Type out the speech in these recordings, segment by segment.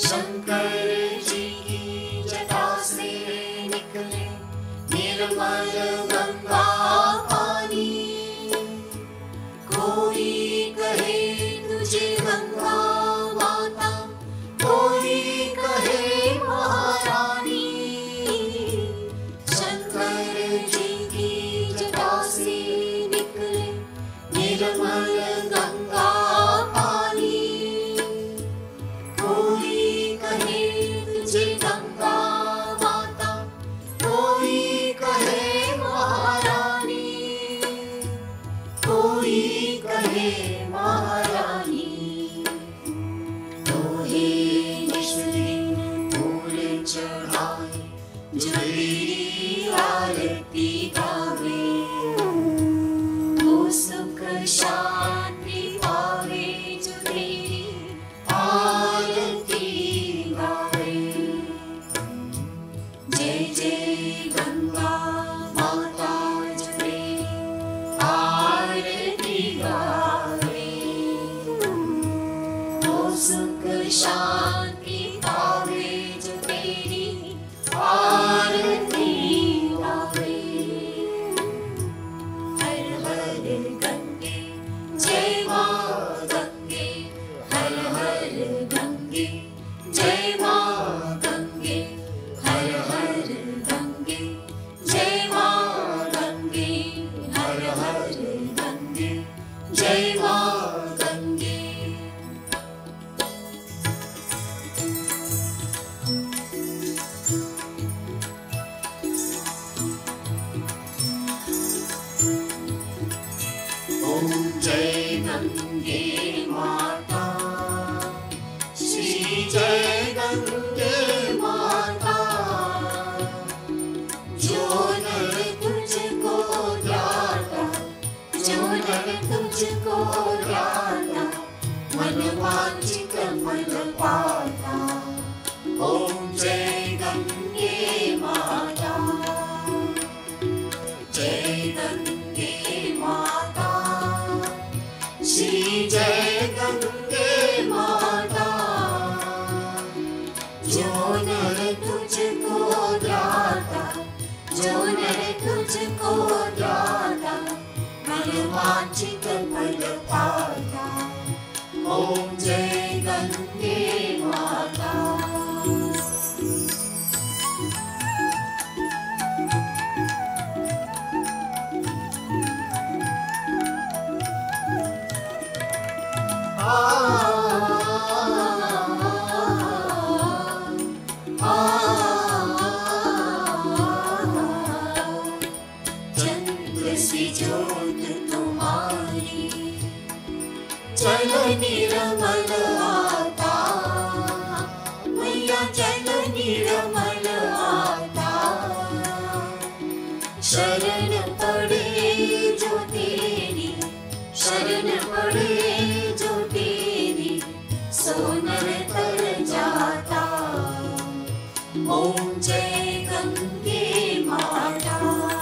शंकर जी की जटा से निकले निर्मल गंगा पानी। कोई कहे तुझे गंगा माता, कोई कहे महारानी। शंकर जी की जटा से निकले निर्मल गंगा पानी। कोई कहे तुझे गंगा माता, कोई कहे महारानी, कोई कहे महारानी। तोहे निष्ठिन फूल चढ़ाए, जो तेरी आरती गावे। वो सुख शांति पावे, जो तेरी आरती गावे। जय जय गंगा माता, जो तेरी आरती गावे। वो सुख शांति पावे, जो तेरी आरती गावे। हर हर गंगे जय माँ गंगे, हर हर गंगे जय माँ गंगे, हर हर गंगे जय माँ गंगे, हर हर गंगे जय माँ गंगे। ओम जय गंगे माता, श्री जय गंगे माता। जो नर तुझको ध्याता, जो नर तुझको ध्याता, मन वांछित फल पाता। ओम जय गंगे माता, जय गंगे माता, श्री जय गंगे माता। जो नर तुझको ध्याता, जो नर तुझको ध्याता, मन वांछित फल पाता। ओम जय गंगे माता। चंद्र सी ज्योत तुम्हारी, जल निर्मल आता। मैया जल निर्मल आता। शरण पड़े जो तेरी, शरण पड़े जो तेरी, सोनर तर जाता। ओम जय गंगे माता।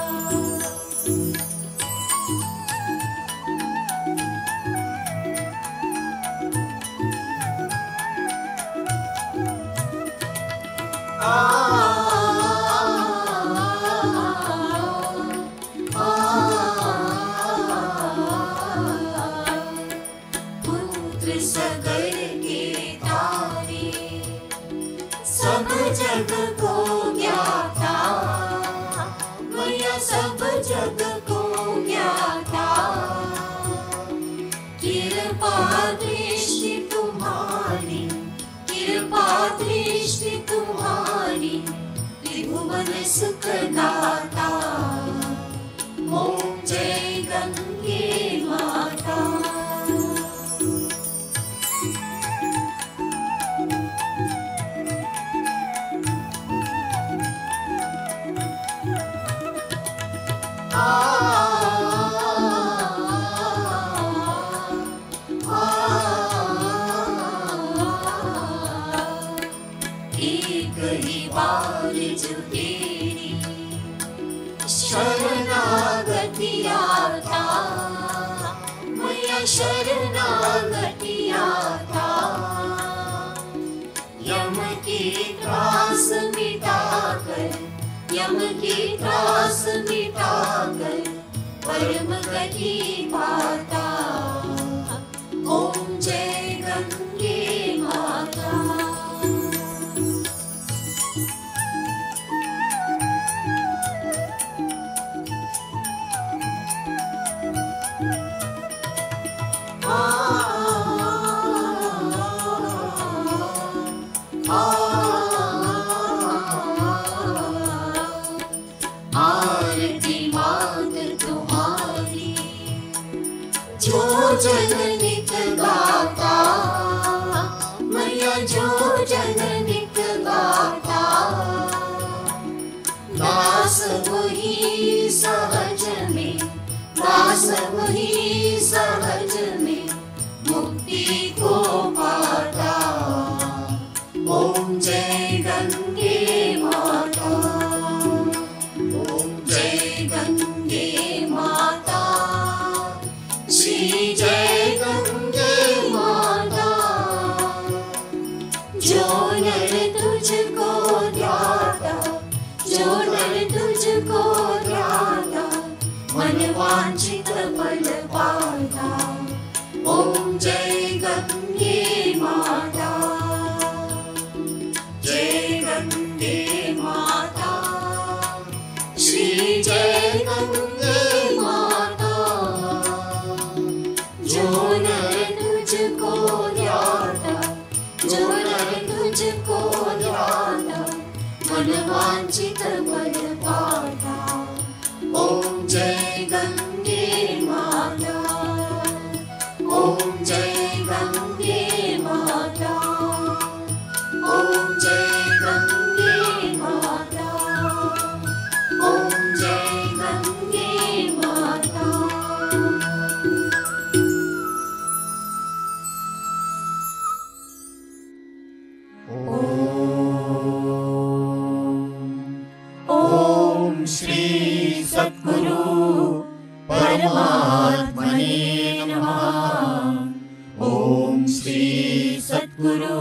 पुत्र सगर के तारे, सब जग को ज्ञाता। मैया सब जग को ज्ञाता। कृपा दृष्टि तुम्हारी, कृपा दृष्टि तुम्हारी, त्रिभुवन सुख दाता। ओम जय गंगे माता। एक ही बार जो तेरी शरणागति आता। मैया शरणागति आता। यम की त्रास मिटाकर, यम की त्रास मिटाकर परम गति पाता। ओम जय गंगे माता। आरती मात तुम्हारी जो जन नित गाता, मैया जो जन नित गाता। दास वही सहज में, दास वही सहज में मुक्ति को पाता। ओम जय गंगे माता। ओम जय गंगे माता। श्री जय गंगे माता। जो नर तुझको ध्याता, जो नर तुझको ध्याता मन वांछित फल पाता। ओम जय गंगे माता। जय गंगे माता। श्री जय गंगे माता। जो नर तुझको ध्याता, जो नर तुझको ध्याता मन वांछित फल पाता। ओम जय गंगे माता। ओम जय गंगे माता। ओम जय गंगे माता। ओम जय गंगे माता। ओम श्री सद्गुरु परमात्मने नमः। ओम श्री सद्गुरु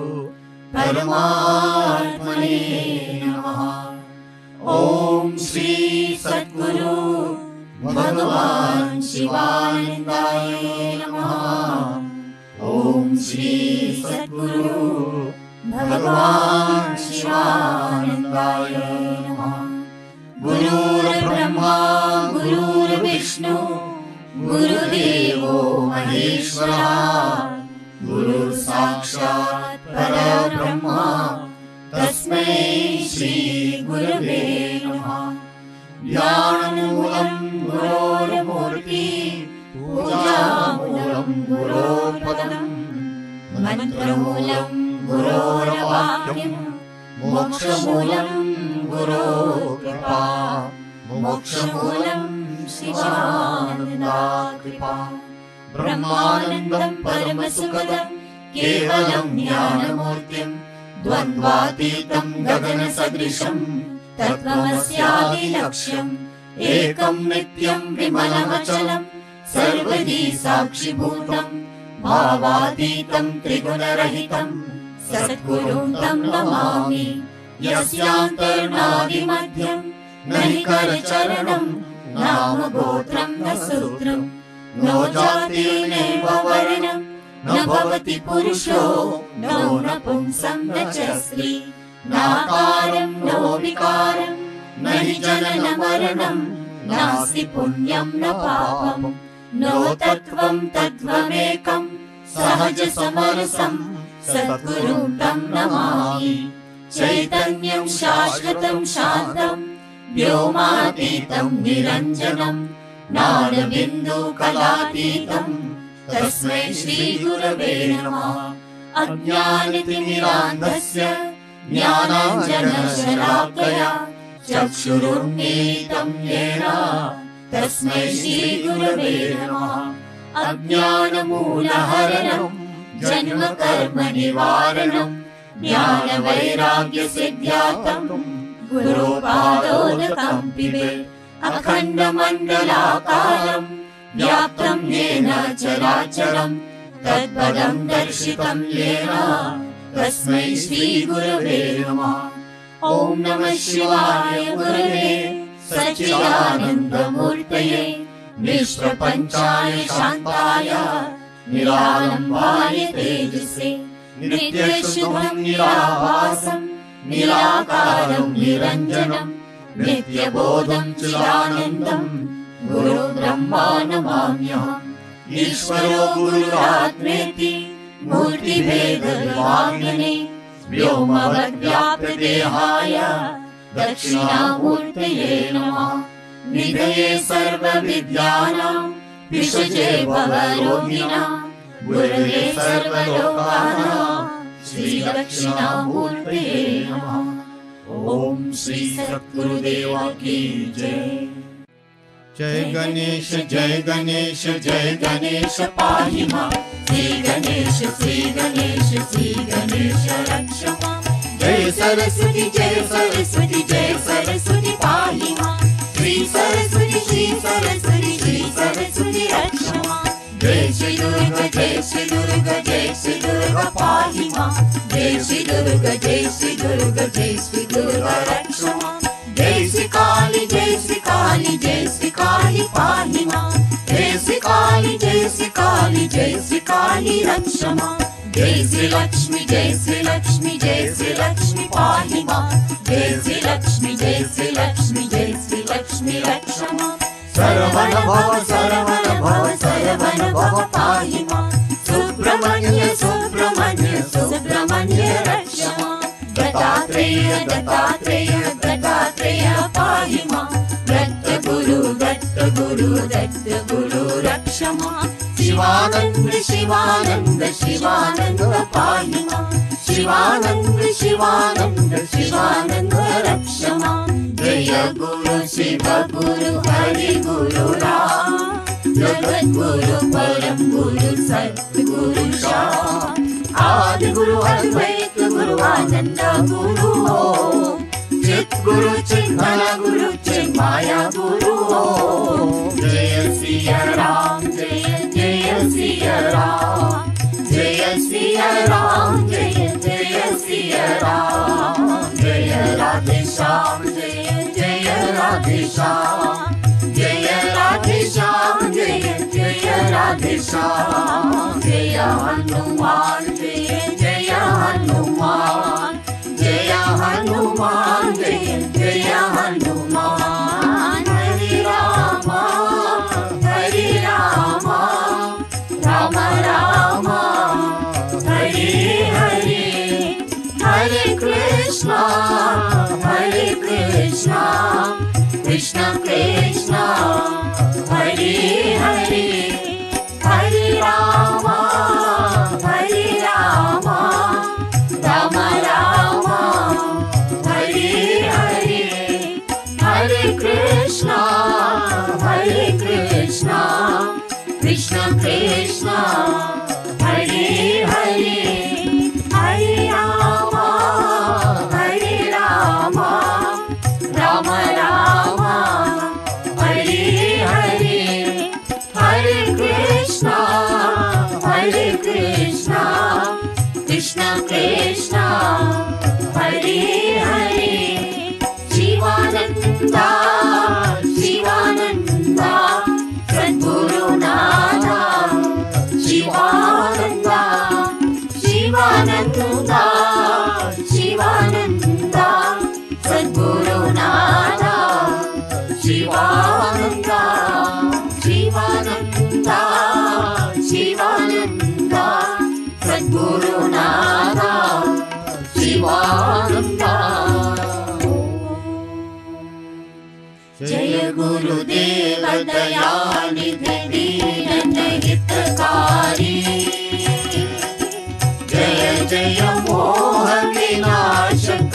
परमात्मने नमः। ओम श्री सद्गुरु भगवान शिवानंदाय नमः। ओम श्री सद्गुरु भगवान शिवानंदाय नमः। गुरुर्ब्रह्मा गुरुर्विष्णु गुरुदेवो महेश्वरः। गुरुः साक्षात् परब्रह्म तस्मै श्री गुरवे नमः। ध्यानमूलं गुरोर्मूर्ति पूजामूलं गुरोर्पदम् मंत्रमूलं गुरोर्वाक्यं मोक्षमूलं गुरोर्कृपा। मोक्षमूलं शिवानन्दाकृपा। ब्रह्मानन्दं परमसुखदं केवलं ज्ञानमूर्तिं द्वन्द्वातीतं गगनसदृशं तत्त्वमस्यादिलक्ष्यम् एकं नित्यं विमलमचलं सर्वदी साक्षिभूतं भावातीतं त्रिगुणरहितं सद्गुरुं तं नमामि। यस्यान्तर्नादिमध्यं न हि करचरणं नाम गोत्रं न सूत्रं नो जातिर्नैव वर्णं न भवति पुरुषो नो नपुंसं न च स्त्री नाकारं नो विकारं न हि जननं मरणं नास्ति पुण्यं न पापं नो तत्त्वं तत्त्वमेकं सहज समरसं सद्गुरुं तं नमामि। चैतन्यं शाश्वतं शान्तं व्योमातीतं निरञ्जनं नादबिन्दुकलातीतं तस्मै श्रीगुरवे नमः। अज्ञानतिमिरान्धस्य ज्ञानाञ्जनशलाकया चक्षुरुन्मीलितं येन तस्मै श्रीगुरवे नमः। अज्ञानमूलहरणं जन्मकर्मनिवारणं ज्ञानवैराग्यसिद्ध्यार्थं गुरुपादोदकं पिबेत्। अखण्डमण्डलाकारं व्याप्तं येन चराचरं तत्पदं दर्शितं येन तस्मै श्री गुरवे नमः। ओम नमः शिवाय गुरवे सच्चिदानन्दमूर्तये निष्प्रपञ्चाय शान्ताय निरालम्बाय तेजसे नित्यशुभं निराभासं निराकारं निरञ्जनं नित्यबोधं चिदानन्दं गुरु ब्रह्मा नमाम्यहम्। ईश्वरो गुरुरात्मेति मूर्तिभेदविभागिने व्योमवद्व्याप्तदेहाय दक्षिणामूर्तये नमः। निधये सर्वविद्यानां विषजे भवरोगिणां गुरवे सर्वलोकानां श्रीदक्षिणामूर्तये नमः। ओम श्री सद्गुरुदेव की जय। जय गणेश जय गणेश जय गणेश पाहि मां। श्री गणेश श्री गणेश श्री गणेश रक्ष मां। जय सरस्वती जय सरस्वती जय सरस्वती पाहि मां। श्री सरस्वती श्री सरस्वती श्री सरस्वती रक्ष मां। जय श्री दुर्गा जय श्री दुर्गा जय श्री दुर्गा पाहि मां। जय श्री दुर्गा जय श्री दुर्गा जय श्री दुर्गा रक्ष मां। जय श्री काली जय श्री काली जय श्री काली पाहि मां। जय श्री काली जय श्री काली जय श्री काली रक्ष मां। जय श्री लक्ष्मी जय श्री लक्ष्मी जय श्री लक्ष्मी पाहि मां। जय श्री लक्ष्मी जय श्री लक्ष्मी जय श्री लक्ष्मी रक्ष मां। सरवण भव सरवण भव सरवण भव पाहि मां। सुब्रह्मण्य सुब्रह्मण्य सुब्रह्मण्य रक्ष मां। दत्तात्रेय दत्तात्रेय दत्तात्रेय पाहि मां। दत्तगुरु दत्तगुरु दत्तगुरु रक्ष मां। शिवानंद शिवानंद शिवानंद पाहि मां। शिवानंद शिवानंद शिवानंद रक्ष मां। जय गुरु शिव गुरु हरि गुरु राम। जगद्गुरु परम गुरु सद्गुरु श्याम। आदि गुरु अद्वैत गुरु आनंद गुरु ओम। चित गुरु चिन्मय गुरु चिन्मया गुरु ओम। जय सिया राम जय जय सिया राम। जय सिया राम जय जय सिया राम। जय राधे श्याम जय जय राधे श्याम। जय राधे श्याम जय जय राधे श्याम। जय हनुमान जय जय हनुमान। जय हनुमान जय जय हनुमान। हरे राम राम राम हरे हरे। हरे कृष्णा कृष्ण कृष्ण हरे हरे। हरे राम राम राम हरे हरे। हरे कृष्ण कृष्ण कृष्ण हरे हरे। हरे राम राम राम हरे हरे। हरे कृष्ण कृष्ण कृष्ण हरे हरे। शिवानंदा शिवानंदा सद्गुरुनाथा। शिवानंदा शिवानंदा शिवानंदा सद्गुरुनाथा। शिवानंदा शिवानंदा शिवानंदा सद्गुरुनाथा। शिवानंदा। जय गुरुदेव दयानिधि दीन हितकारी। जय जय मोह विनाशक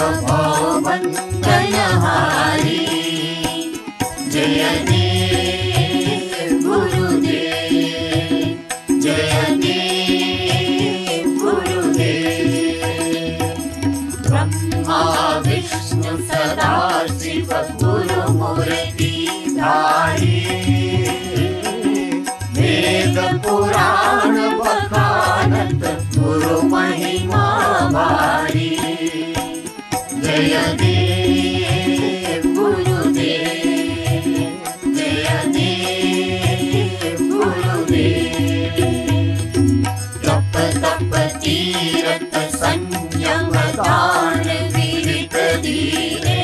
भवबंधनहारी। जय देव गुरुदेव जय देव गुरुदेव। ब्रह्मा विष्णु सदा शिव गुरु मूर्ति धारी। वेद पुराण बखानत गुरु महिमा जय देव गुरुदेव, जय देव गुरुदेव। जप तप तीरथ संयम दान विरत दीने,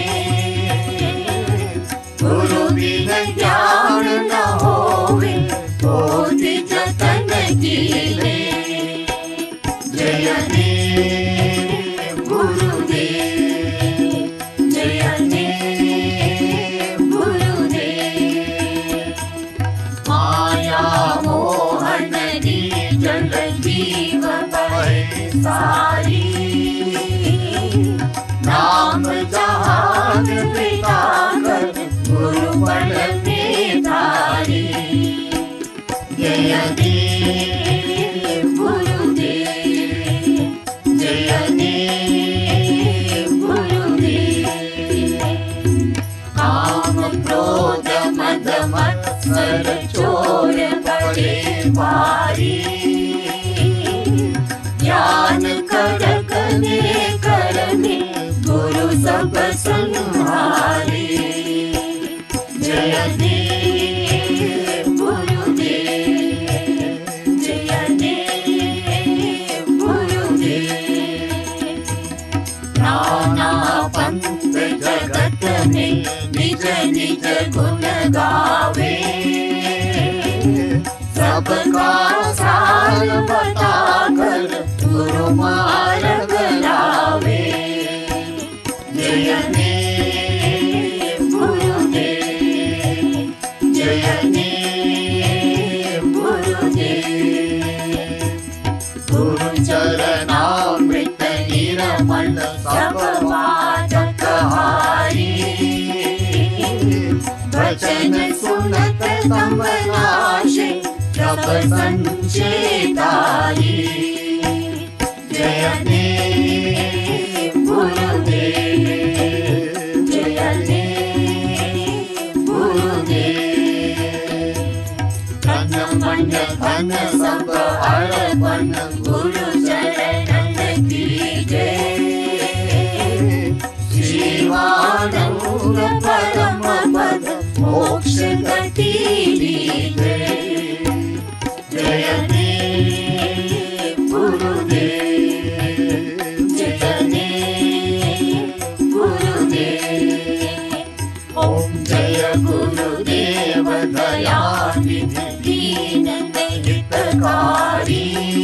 गुरु बिन ज्ञान न होवे, बोधि जतन कीने। जय देव गुरुदेव, जय देव गुरुदेव। माया मोहन जल जीव बहे सारी, नाम जहान बिताकर गुरु बल में धारी। जय देव गुरुदेव, जय देव गुरुदेव। काम क्रोध मद मत्सर चोर बड़े भारी, ज्ञान खड़क ने करने गुरु सब संहारी। जय देव गुरुदेव, जय देव गुरुदेव। नाना पंथ जगत में निज निज गुण गावे, सबका सार बताकर गुरु मार्ग लावे। जय देव गुरुदेव, जय देव गुरुदेव। गुरु चरणामृत निर्मल सब बाधक हारी, वचन सुनत तम नाशे जप संचेतारी। जय देव गुरुदेव, जय देव गुरुदेव। तन मन धन सब अर्पण गुरु चरणन कीजे, शिवानंद परम पद मोक्ष गति लीजे। जय देव गुरुदेव, जय देव गुरुदेव। ओम जय गुरुदेव दयानिधि दीन हितकारी,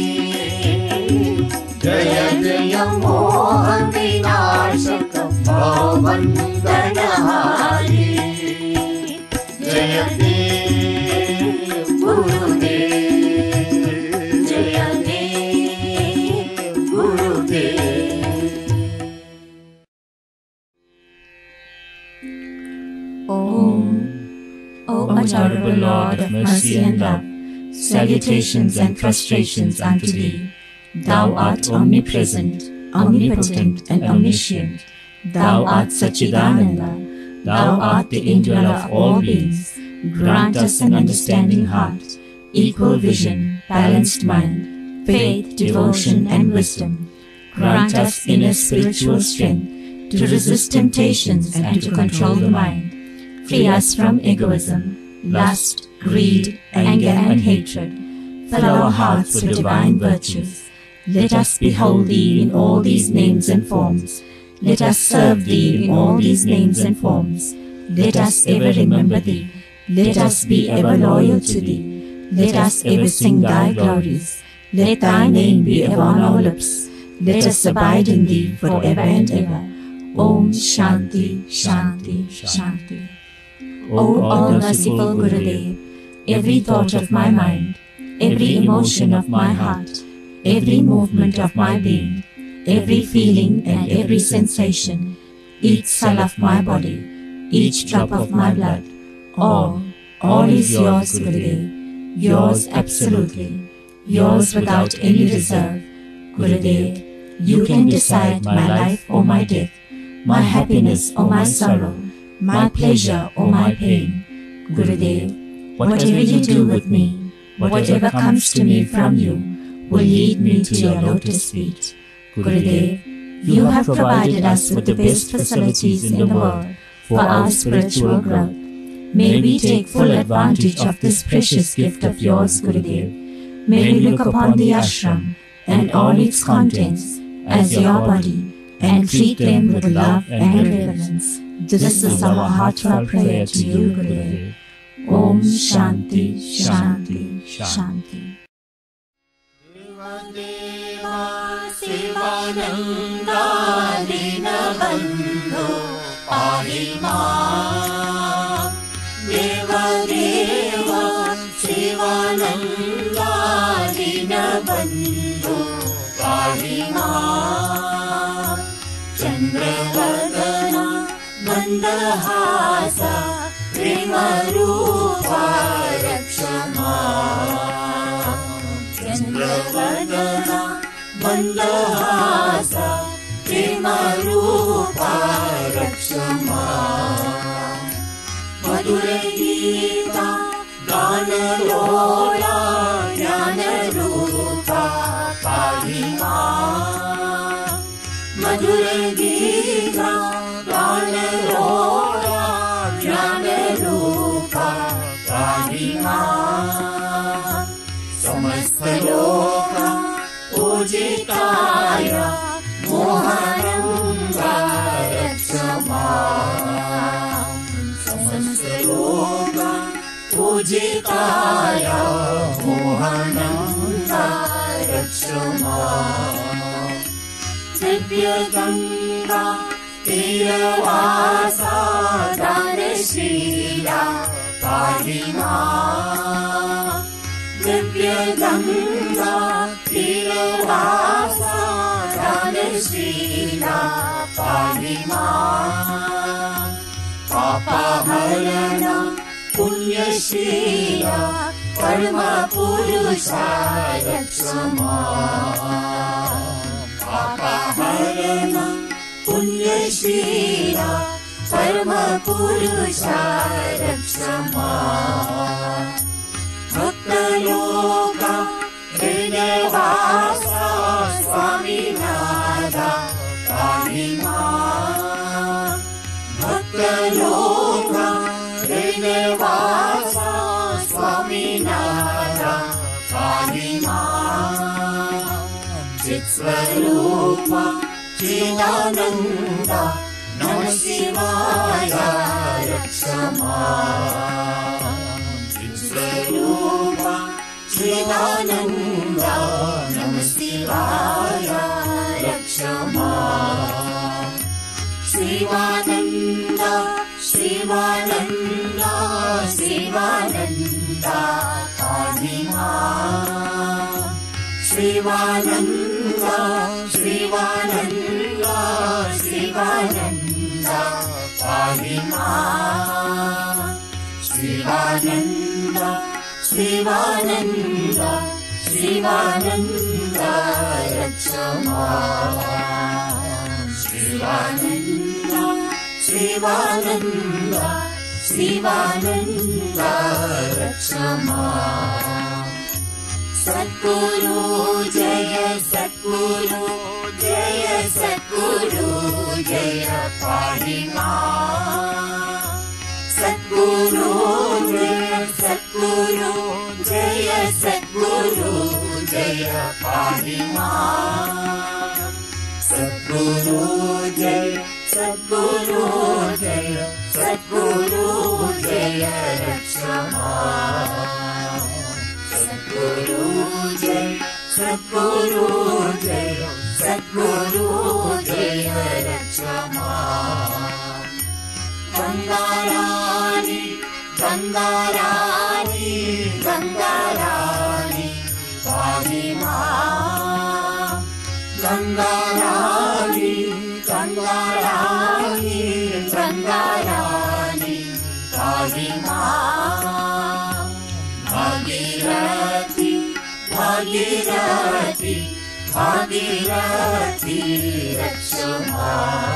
जय जय मोह विनाशक भवबंधनहारी। जय देव गुरुदेव, जय देव गुरुदेव। O adorable Lord of mercy and love, salutations and prostrations unto thee. Thou art omnipresent, omnipotent, and omniscient. Thou art Sachidananda. Thou art the indweller of all beings. Grant us an understanding heart, equal vision, balanced mind, faith, devotion, and wisdom. Grant us inner spiritual strength to resist temptations and to control the mind. Free us from egoism, lust, greed, anger, and hatred. Fill our hearts with divine virtues. Let us behold thee in all these names and forms. Let us serve thee in all these names and forms. Let us ever remember thee. Let us be ever loyal to thee. Let us ever sing thy glories. Let thy name be ever on our lips. Let us abide in thee forever and ever. Om Shanti, Shanti, Shanti. O all-merciful Gurudev, every thought of my mind, every emotion of my heart, every movement of my being, every feeling and every sensation, each cell of my body, each drop of my blood, all is yours, Gurudev, yours absolutely, yours without any reserve. Gurudev, you can decide my life or my death, my happiness or my sorrow, my pleasure or my pain. Gurudev, whatever you do with me, whatever comes to me from you, will lead me to your lotus feet. Gurudev, You have provided us with the best facilities in the world for our spiritual growth. May we take full advantage of this precious gift of yours, Gurudev. May we look upon the ashram and all its contents as your body and treat them with love and reverence. This is our heartfelt prayer to you, Gurudev. Om Shanti, Shanti, Shanti. Sivananda Dinabandhu Pahima Deva Deva Sivananda Dinabandhu Pahima Chandravardhana Mandahasa Premarupa Rakshama Chandravardhana Mandahasa Premarupa Rakshama Madhura Geeta Ganalola Jnanarupa Pahima Madhura Geeta Ganalola Jnanarupa Pahima Samasta Loka Pujitaya Mohananga Rakshama Samasta Loka Pujitaya Mohananga Rakshama Divya Ganga Tiravasa Dhanashila Pahima Divya Ganga Tiravasa Dhanashila Pahima Papaharana Punyashila Parma Purusha Rakshama Papaharana Punyashila Parma Purusha Rakshama Bhaktaloka Hridayavasa Swaminatha Pahima Bhaktaloka Hridayavasa Swaminatha Pahima Chitsvarupa Chidananda Namah Shivaya Rakshama Chitsvarupa Chidananda Namah Shivaya Rakshama Shivananda Shivananda Shivananda Pahima Shivananda Shivananda Shivananda Pahima Shivananda Shivananda Shivananda Rakshama Shivananda Shivananda Shivananda Rakshama Satguru Jaya Satguru Jaya Satguru Jaya Pahima Satguru Jaya Satguru Jaya Satguru Jaya Pahima Satguru Jaya Satguru Jaya Satguru Jaya Rakshama Satguru Jaya Satguru Jaya Satguru Jaya Rakshama Gangarani Gangarani Gangarani Pahima Gangarani Gangarani Gangarani Pahima Bhagirathi Bhagirathi Bhagirathi Rakshama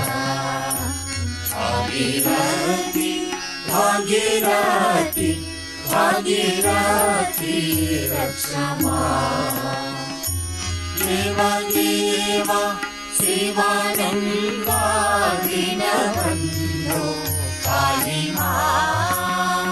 Bhagirathi Bhagirathi Bhagirathi Rakshama Deva Deva Sivananda दीनबन्धो पाहि मां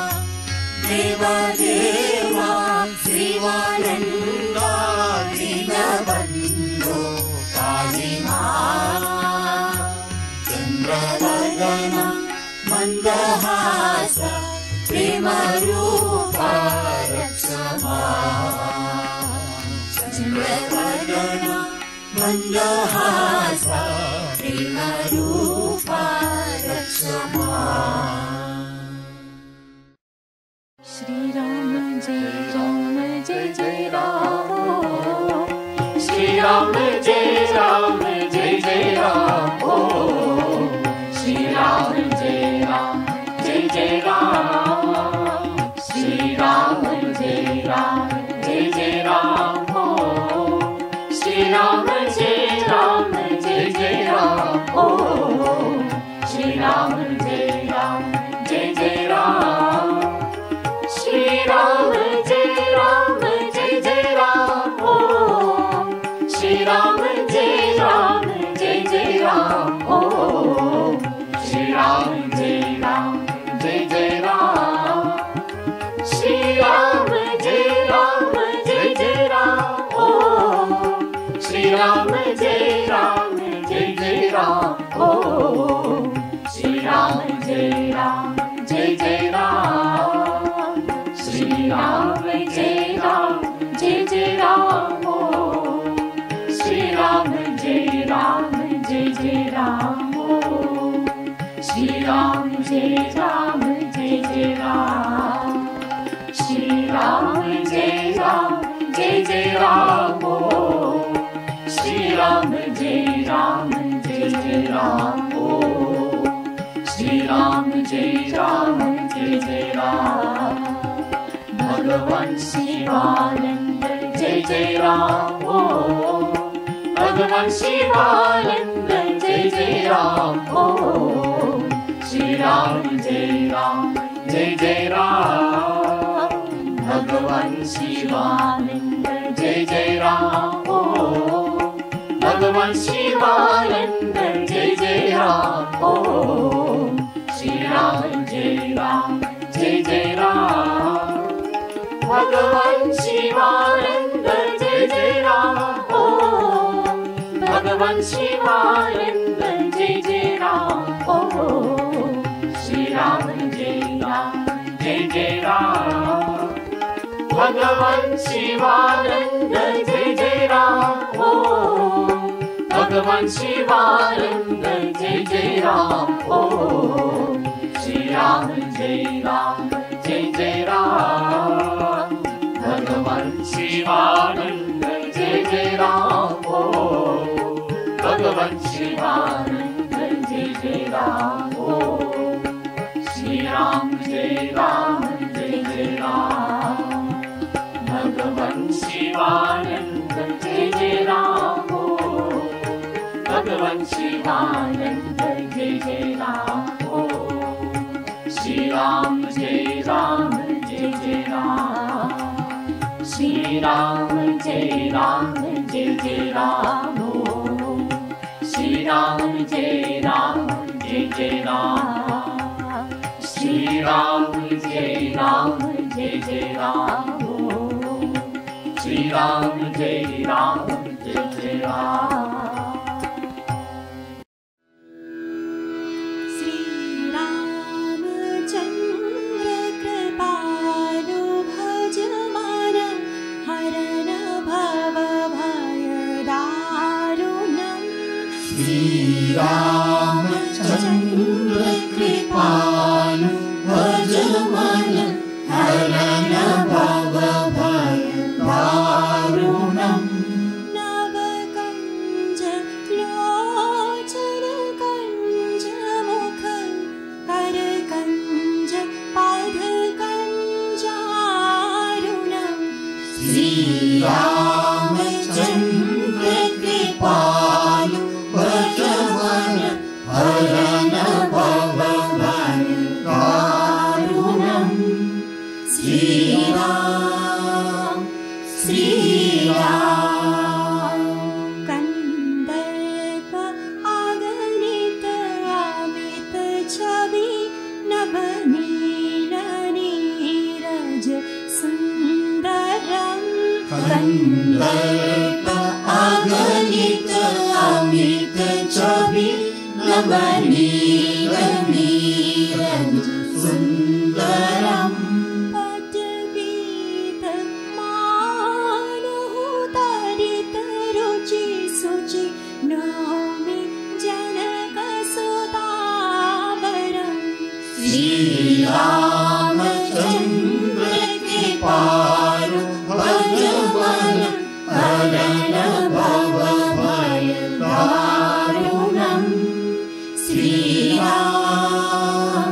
देवदेवा श्रीवानन्दा दीनबन्धो पाहि मां चन्द्रवदन मन्दहास प्रेमरूपा रक्ष मां चन्द्रवदन मन्दहास प्रेमरूपा रक्ष मां। श्री राम जय जय राम श्री राम जय राम जय जय राम श्री राम जय राम श्री राम जय जय राम श्री राम जय जय राम श्री राम जय जय राम श्री राम जय जय राम श्री राम जय जय राम श्री राम जय जय राम श्री राम जय जय राम श्री राम जय जय राम श्री राम जय जय राम श्री राम जय जय राम श्री राम जय जय राम श्री राम जय जय राम श्री राम जय जय राम श्री राम जय जय राम श्री राम जय जय राम भगवान शिवानंद जय जय राम भगवान शिवानंद जय जय राम श्री राम जय जय राम भगवान शिवानंद जय जय राम भगवान शिवानंद जय जय राम श्री राम जय जय राम भगवान शिवानंद जय जय राम भगवान शिवानंद जय जय राम श्री राम जय जय राम भगवान शिवानंद जय जय राम भगवान शिवानंद जय जय राम श्री राम जय जय राम भगवान शिवानंद जय जय राम भगवान शिवानंद जय जय राम श्री राम जय जय राम भगवान शिवानंद जय जय राम भगवान शिवानंद जय जय राम श्री राम जय जय राम श्री राम जय जय राम श्री राम जय जय राम श्री राम जय जय राम श्री राम जय जय राम। रामचंद्र कृपालु भजमन हरण भव भय दारुणम् नवकंज लोचन कंज मुख करकंज पाद कंजारुणम् श्री रामचंद्र कृपालु भजमन हरण भव भय दारुणम् श्री कन्दर्प अगणित अमित छवि नवनीरनीरज सुन्दरम् पटवीत मानहुतरित रुचि सुचि नौमि जनकसुतावरम् श्रीरामचन्द्र कृपालु भजवन हरण भवभय दारुणम् श्रीराम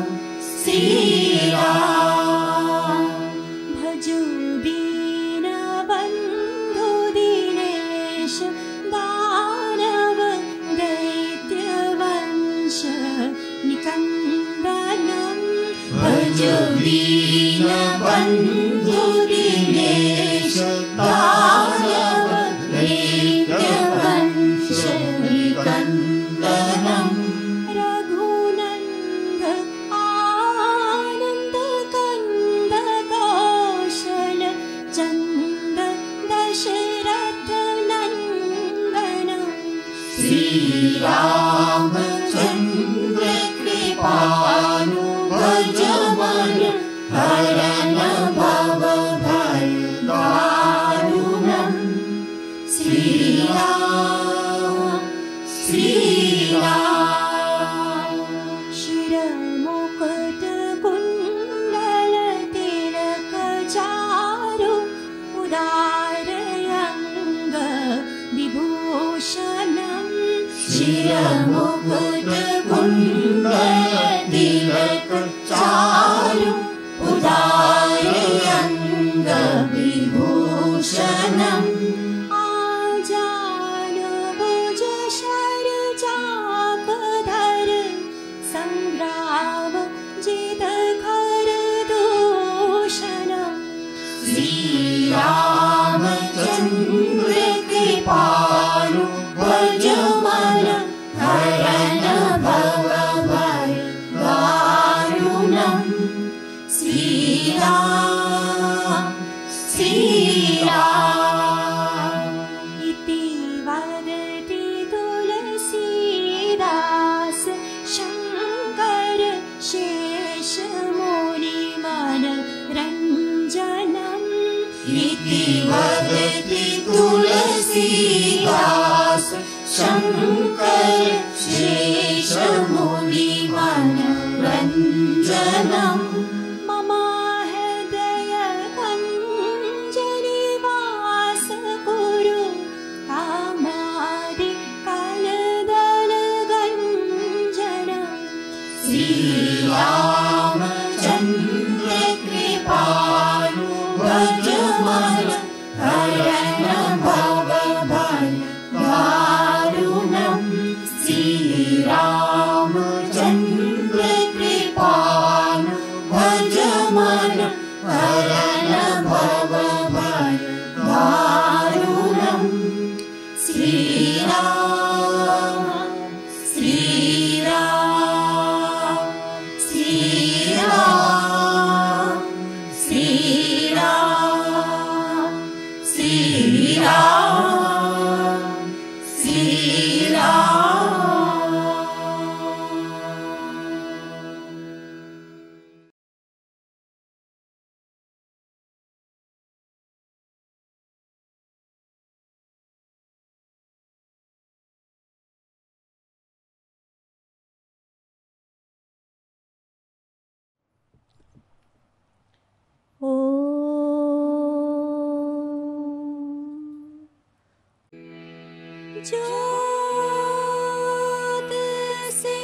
श्रीराम भजो दीनबन्धु दीनेश दानव दैत्यवंश निकन्दनम् भज दीनबन्धु दीनेश दानव दैत्यवंश निकन्दनम् रघुनन्द आनन्द कन्द कौशल चन्द दशरथ नन्दनम् श्रीरामचन्द्र कृपालु भजवन हरण भवभय दारुणम् श्रीराम श्रीराम शिरमुकुट कुण्डल तिलक चारु उदारयङ्ग विभूषणम् शिरमुकुट कुण्डल तिलक चारु उदारयङ्ग विभूषणम् आजानुभुज शरचापधर सङ्ग्राम जितखर दूषणम् श्रीरामचन्द्र कृपालु भजवन हरण भवभय दारुणम् श्रीराम श्रीराम इति वदति तुलसीदास शङ्कर शेषमुनिमनरञ्जनम् इति वदति तुलसीदास शङ्कर शेषमुनिमनरञ्जनम् मम हृदय कञ्जनिवास कुरु कामादि कलदलगञ्जनम् श्रीरामचन्द्र कृपालु भजवन हरण भवभय दारुणम् श्रीरामचन्द्र कृपालु भजवन हरण भवभय दारुणम् श्रीराम श्रीराम श्रीराम श्रीराम श्रीराम श्रीराम जोत से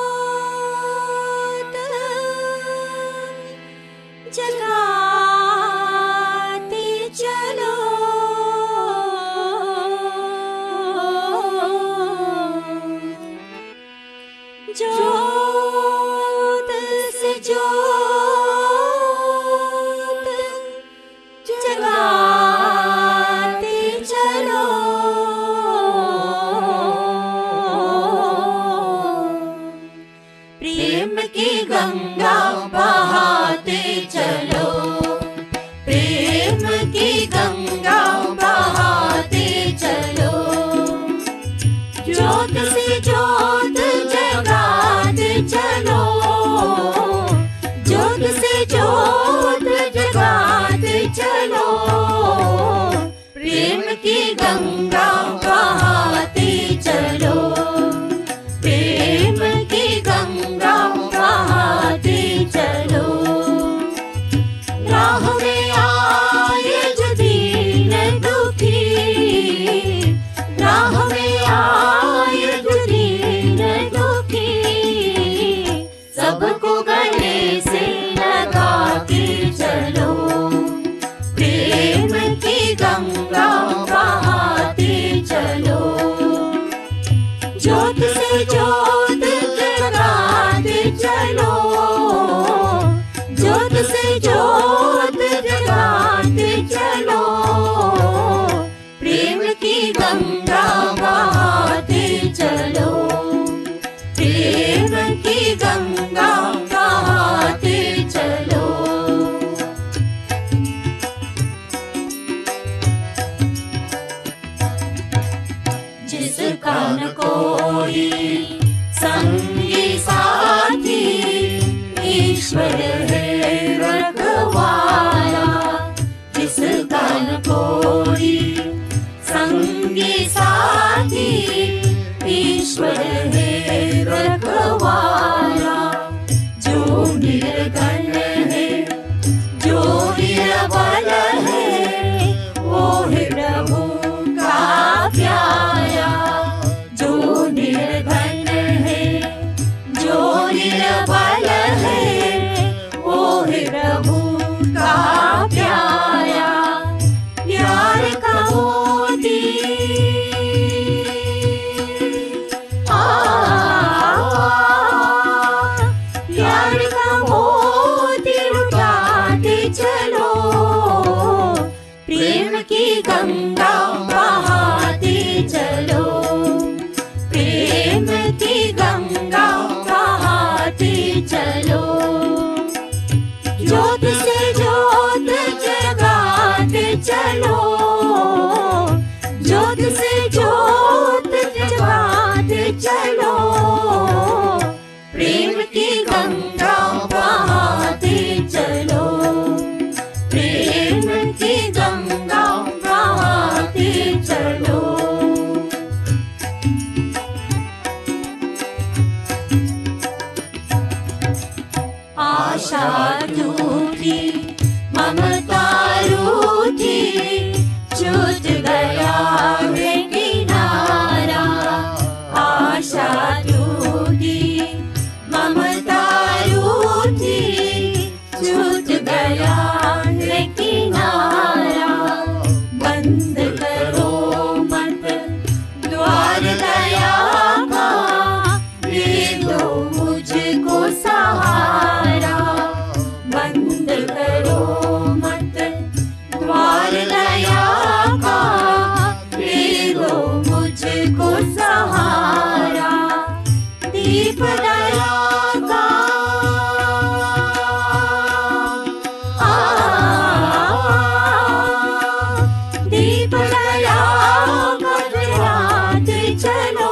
जोत जगाते चलो जोत से जोत जगाते चलो प्रेम की गंगा बहाते चलो प्रेम की गंगा सबको गले से लगाते चलो, प्रेम की गंगा बहाते चलो। ज्योत से ज्योत जगाते चलो, ज्योत से ज्योत जगाते चलो, प्रेम की गंगा बहाते चलो, प्रेम की गंगा बहाते चलो। जिसका न कोई संगी साथी, ईश्वर है रखवाला। जिसका न कोई संगी साथी, ईश्वर है रखवाला। जो निर्धन है, जो निर्बल है, वो है प्रभु का प्यारा। जो निर्धन है, जो निर्बल है, वो है प्रभु का प्यारा। प्यार का मोती प्यार का मोती लुटाते चलो, प्रेम की गंगा बहाते चलो, प्रेम की गंगा बहाते चलो। ज्योत से ज्योत जगाते चलो, ज्योत से ज्योत जगाते चलो, प्रेम की गंगा बहाते चलो, प्रेम की गंगा बहाते चलो। आशा रूठी, ममता रूठी, छूट गया है किनारा। आशा रूठी, ममता रूठी, छूट गया है किनारा। बंद करो मत द्वार दया का, दे दो मुझको सहारा। बंद करो मत द्वार दया का, दे दो मुझको सहारा। दीप दया का दीप दया का जलाते चलो,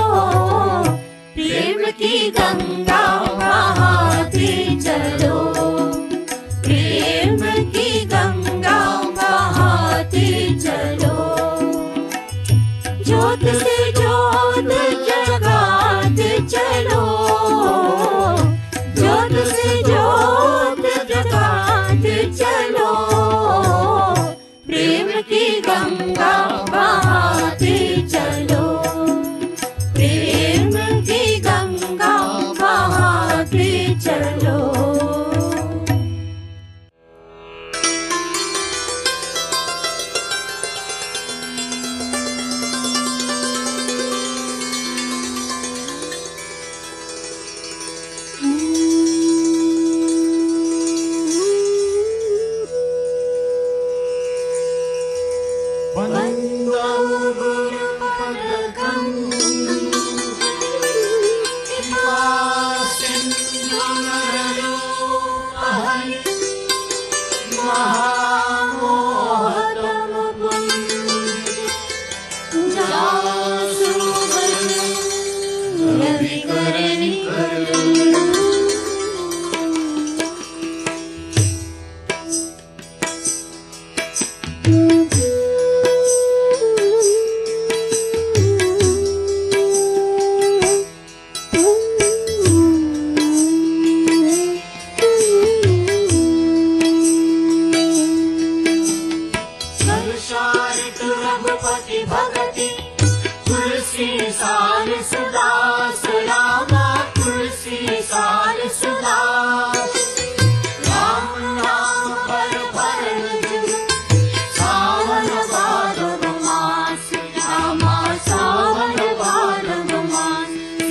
प्रेम की गंगा बहाते चलो, प्रेम की गंगा बहाते चलो। ज्योत से ज्योत जगाते चलो, ज्योत से ज्योत जगाते चलो, प्रेम की गंगा बहाते चलो, प्रेम की गंगा बहाते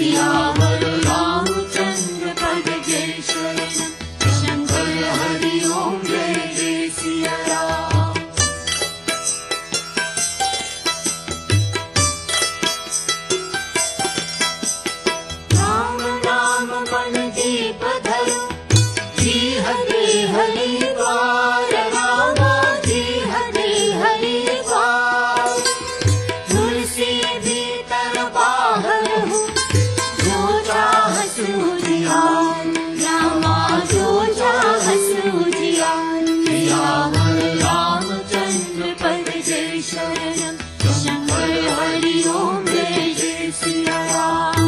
सियावर रामचंद्र पद जय शरणम शंकर हरि ओम जय जय सिया राम। राम नाम बन दीप धरो जी हरे हरि द्वार रामा जी हरे हरि द्वार। तुलसी भीतर बाहर हो जो चाह सूझियार रामा जो चाह सूझियार। सियावर रामचंद्र पद जय शरणम शंकर हरि ओम जय जय सिया राम।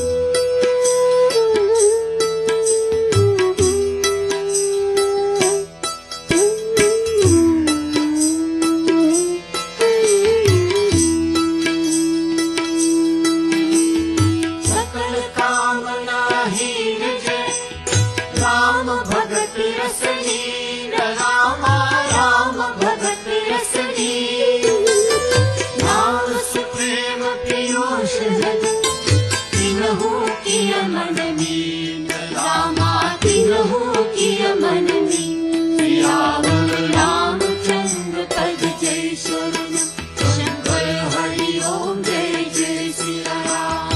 सकल कामना हीन जय राम भगत रसलीन रामा राम भगत रसलीन। नाम सुप्रेम पीयूष हृद तिन्हु किय मन मीन रामा तिन्हु किय मन मीन। सियावर रामचंद्र पद जय शरणम शंकर हरि ओम जय जय सिया राम।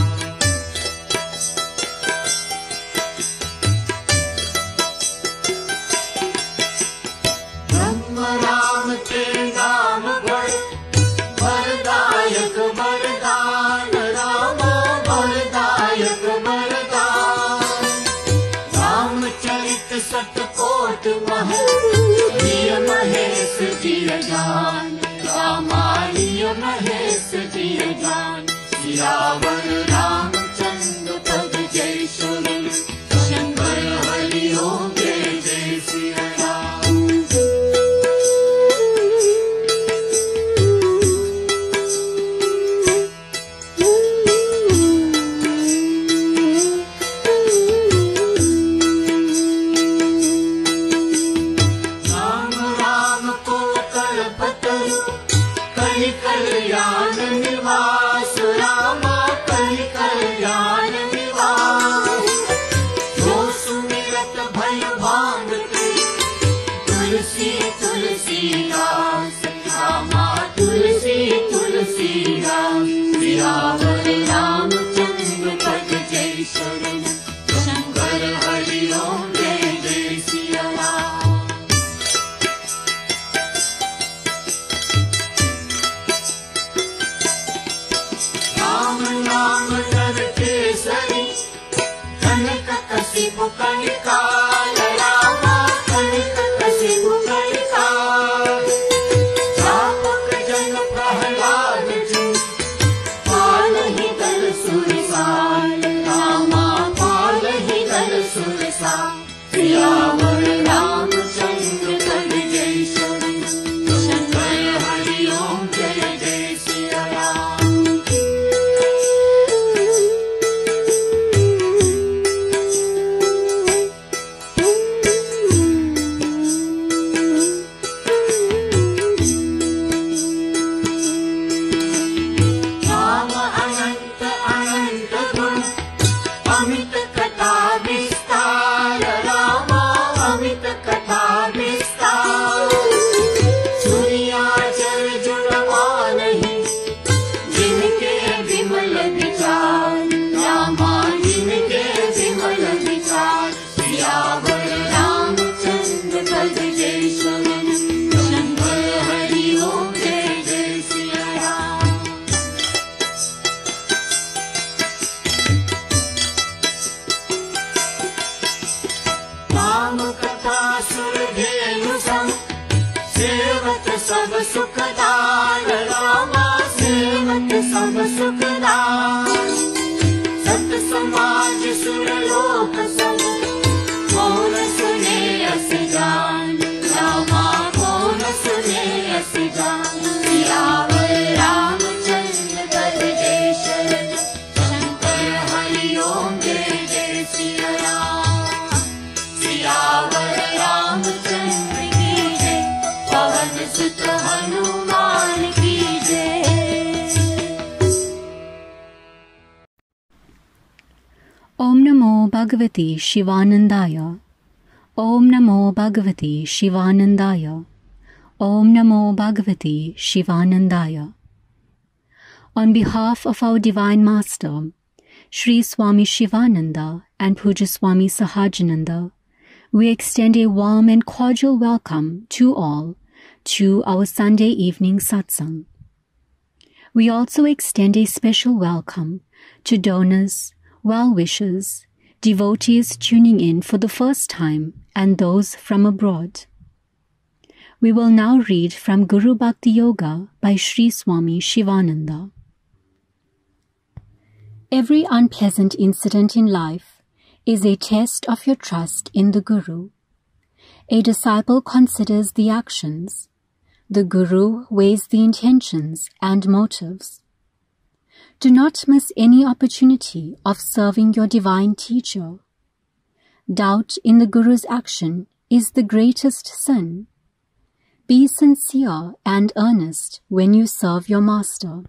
ब्रह्म राम के नाम बड़ वरदायक वरदान रामा वरदायक वरदान। रामचरित सतकोट महल प्रिय महेश जिय जान रामा प्रिय महेश जिय जान। सियावर रामचंद्र पद जय शरणम शंकर हरि ओम जय जय सिया राम। राम राम को कल्पतरु कलि कल्याण निवास रामा कलि कल्याण निवास। जो सुमिरत भय भांगते तुलसी तुलसी दास रामा तुलसी तुलसी दास। सियावर रामचंद्र पद जय शरणम शंकर हरि ओम जय जय सिया राम। राम नाम नर केसरी कनक कसिपु कनिकाल रामा कनक कसिपु कनिकाल। चापक जन प्रहलाद जी पालहि दल सुरसाल रामा पालहि दल सुरसाल। सियावर रामचंद्र पद जय शरणम शंकर हरि ओम जय जय सिया राम। राम अनंत अनंत गुण अमित कथा विस्तार रामा अमित कथा विस्तार। सूर्या जल जुड़वा नहीं जिनके विमल विचार रामा जिनके विमल विचार। सियावर रामचंद्र पद जय शरणम शंकर हरि ओम जय जय सिया राम। राम कथा सुर धेनु सम सेवक सब सुखदान रामा सेवक सब सुखदान। सत समाज सुर लोक सब कौन सुने अस जान रामा कौन सुने अस जान। सियावर रामचंद्र पद जय शरणम शंकर हरि ओम जय जय सिया राम। सियावर रामचंद्र की जय पवन सुत हनुमान की जय। Om Namo Bhagavate Shivanandaya. Om Namo Bhagavate Shivanandaya. Om Namo Bhagavate Shivanandaya. On behalf of our Divine Master, Sri Swami Shivananda and Puja Swami Sahajananda, we extend a warm and cordial welcome to all to our Sunday evening satsang. We also extend a special welcome to donors, well-wishers, devotees tuning in for the first time, and those from abroad. We will now read from Guru Bhakti Yoga by Sri Swami Shivananda. Every unpleasant incident in life is a test of your trust in the Guru. A disciple considers the actions. The Guru weighs the intentions and motives. Do not miss any opportunity of serving your divine teacher. Doubt in the Guru's action is the greatest sin. Be sincere and earnest when you serve your master.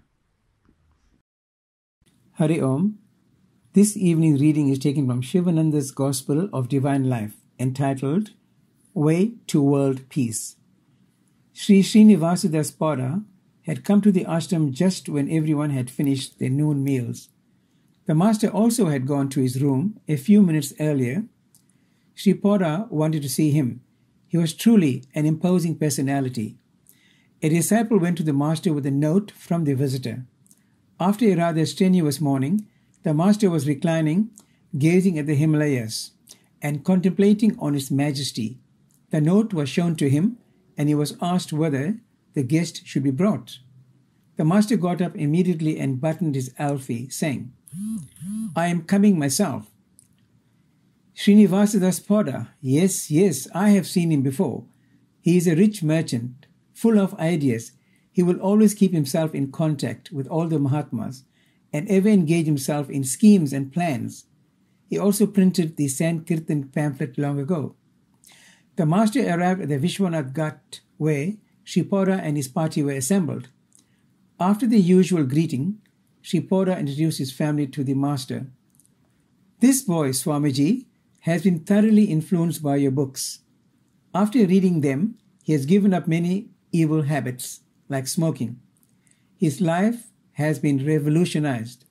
Hari Om. This evening's reading is taken from Shivananda's Gospel of Divine Life, entitled Way to World Peace. Sri Srinivasa Pada had come to the ashram just when everyone had finished their noon meals. The master also had gone to his room a few minutes earlier. Sri Pada wanted to see him. He was truly an imposing personality. A disciple went to the master with a note from the visitor. After a rather strenuous morning, the master was reclining, gazing at the Himalayas and contemplating on its majesty. The note was shown to him, and he was asked whether the guest should be brought. The master got up immediately and buttoned his alfi, saying, "I am coming myself." Srinivasa Pada, yes, I have seen him before. He is a rich merchant, full of ideas. He will always keep himself in contact with all the Mahatmas and ever engage himself in schemes and plans. He also printed the Sankirtan pamphlet long ago. The master arrived at the Vishwanath Ghat where Sri Pada and his party were assembled. After the usual greeting, Sri Pada introduced his family to the master. "This boy, Swamiji, has been thoroughly influenced by your books. After reading them, he has given up many evil habits, like smoking. His life has been revolutionized.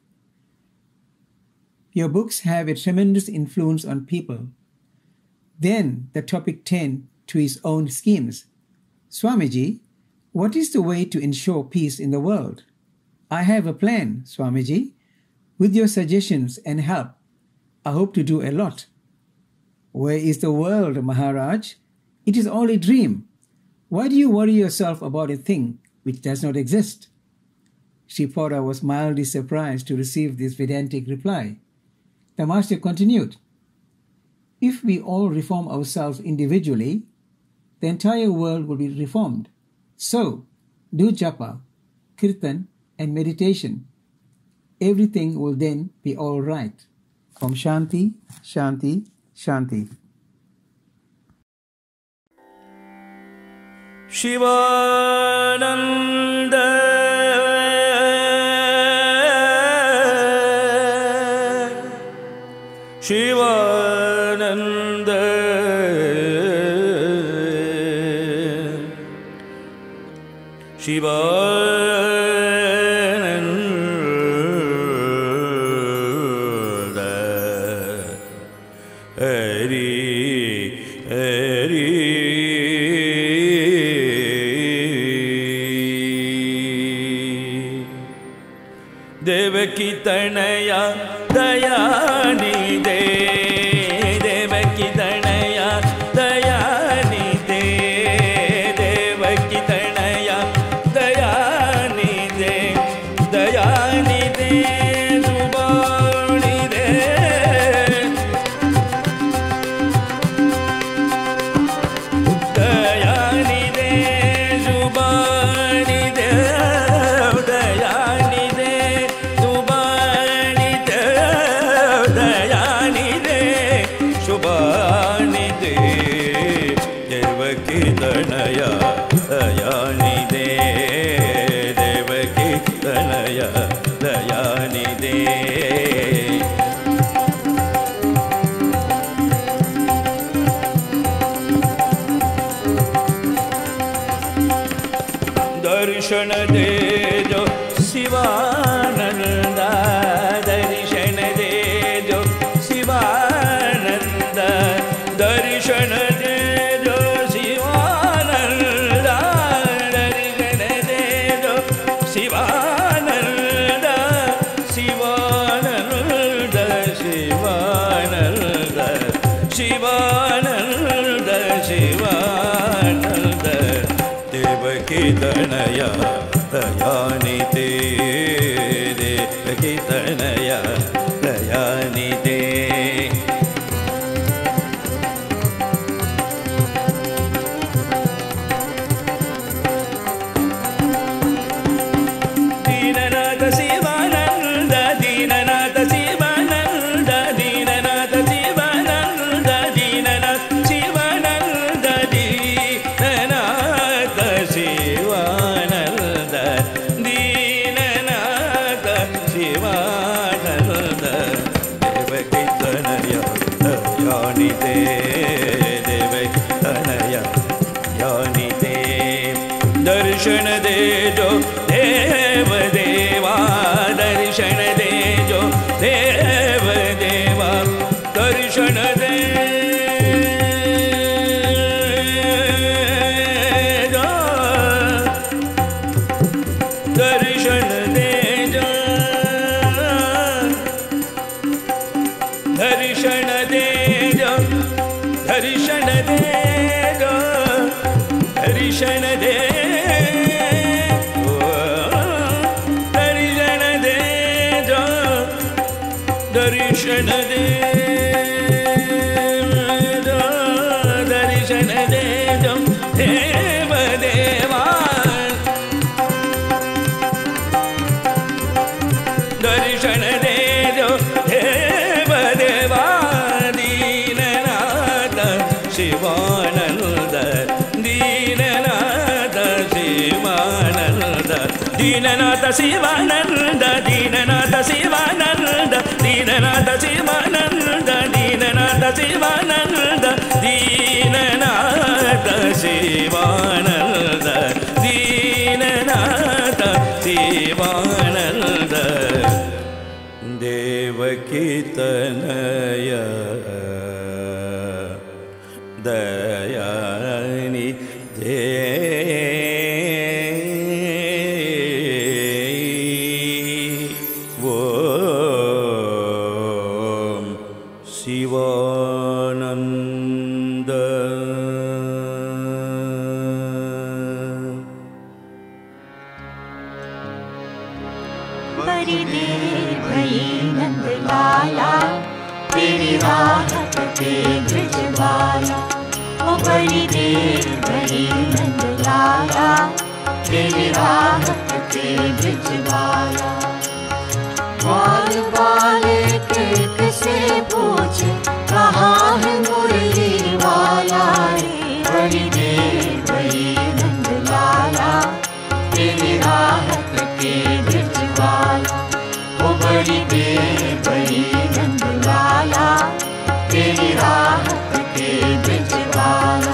Your books have a tremendous influence on people." Then the topic turned to his own schemes. "Swamiji, what is the way to ensure peace in the world?" "I have a plan, Swamiji. With your suggestions and help, I hope to do a lot." "Where is the world, Maharaj? It is all a dream. Why do you worry yourself about a thing which does not exist?" Sri Pada was mildly surprised to receive this Vedantic reply. The master continued, "If we all reform ourselves individually, the entire world will be reformed. So, do japa, kirtan, and meditation. Everything will then be all right." Om Shanti, Shanti, Shanti. Shivananda Shivananda Shivananda Hari Hari Devaki Tanaya Dayanide Devaki Tanaya Dayanide Devaki Tanaya Dayanide Dayanide Subhanide Dayanide Subhanide Dayanide दर्शन दे जो शिवानंद दर्शन दे जो शिवानंद दर्शन दे जो शिवानंद दर्शन दे जो शिवानंद शिवानंद शिवानंद शिवानंद शिवानंद देवकी तनया दयानिधे देवकी तनया दयानिधे दीननाथ शिवानंद दीननाथ शिवानंद दीननाथ शिवानंद दीननाथ शिवानंद दीननाथ शिवानंद दीननाथ शिवानंद देवकी तनया दयानिधे देवकी तनया दयानिधे दर्शन दे जो देव देवा दर्शन दे जो देव देवा दर्शन दे जो दर्शन दे जो दर्शन दे जो दर्शन दे जो दर्शन दे दर्शन दे जो दर्शन दे जो देव देवा दर्शन दे जो देव देवा दीननाथ शिवानंद दीननाथ शिवानंद दीननाथ शिवानंद दीननाथ शिवानंद दीननाथ शिवानंद दीननाथ शिवानंद दीननाथ शिवानंद दीननाथ शिवानंद देवकी तनया दयानिधे शिवानंद बड़ी देर भई नंद लाला तेरी राहत के ब्रजवाला। ओ बड़ी देर भई नंद लाला तेरी राहत के ब्रजवाला। बाल वाले किर्क से पूछ कहाँ है मुरली वाला रे। बड़ी देर भई नंद लाला तेरी राहत के ब्रजवाला। ओ बड़ी देर भई नंद लाला तेरी राहत के ब्रजवाला।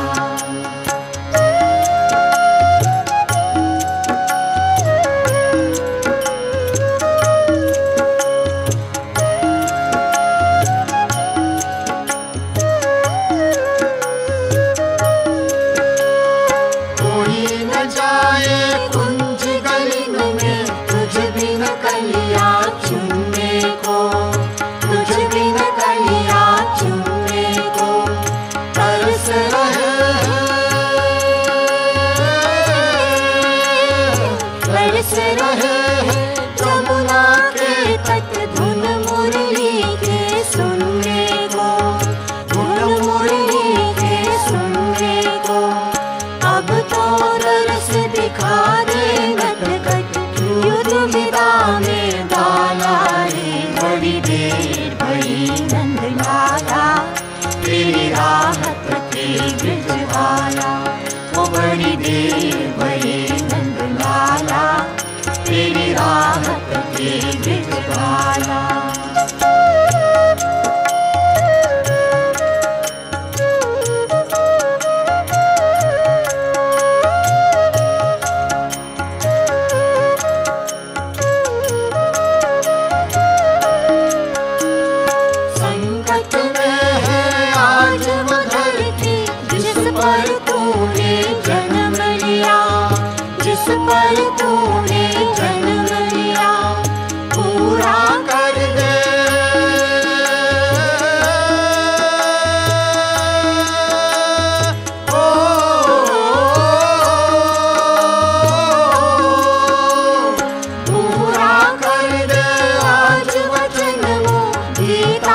बड़ी देर भई नंद लाला तेरी राहत के ब्रजवाला।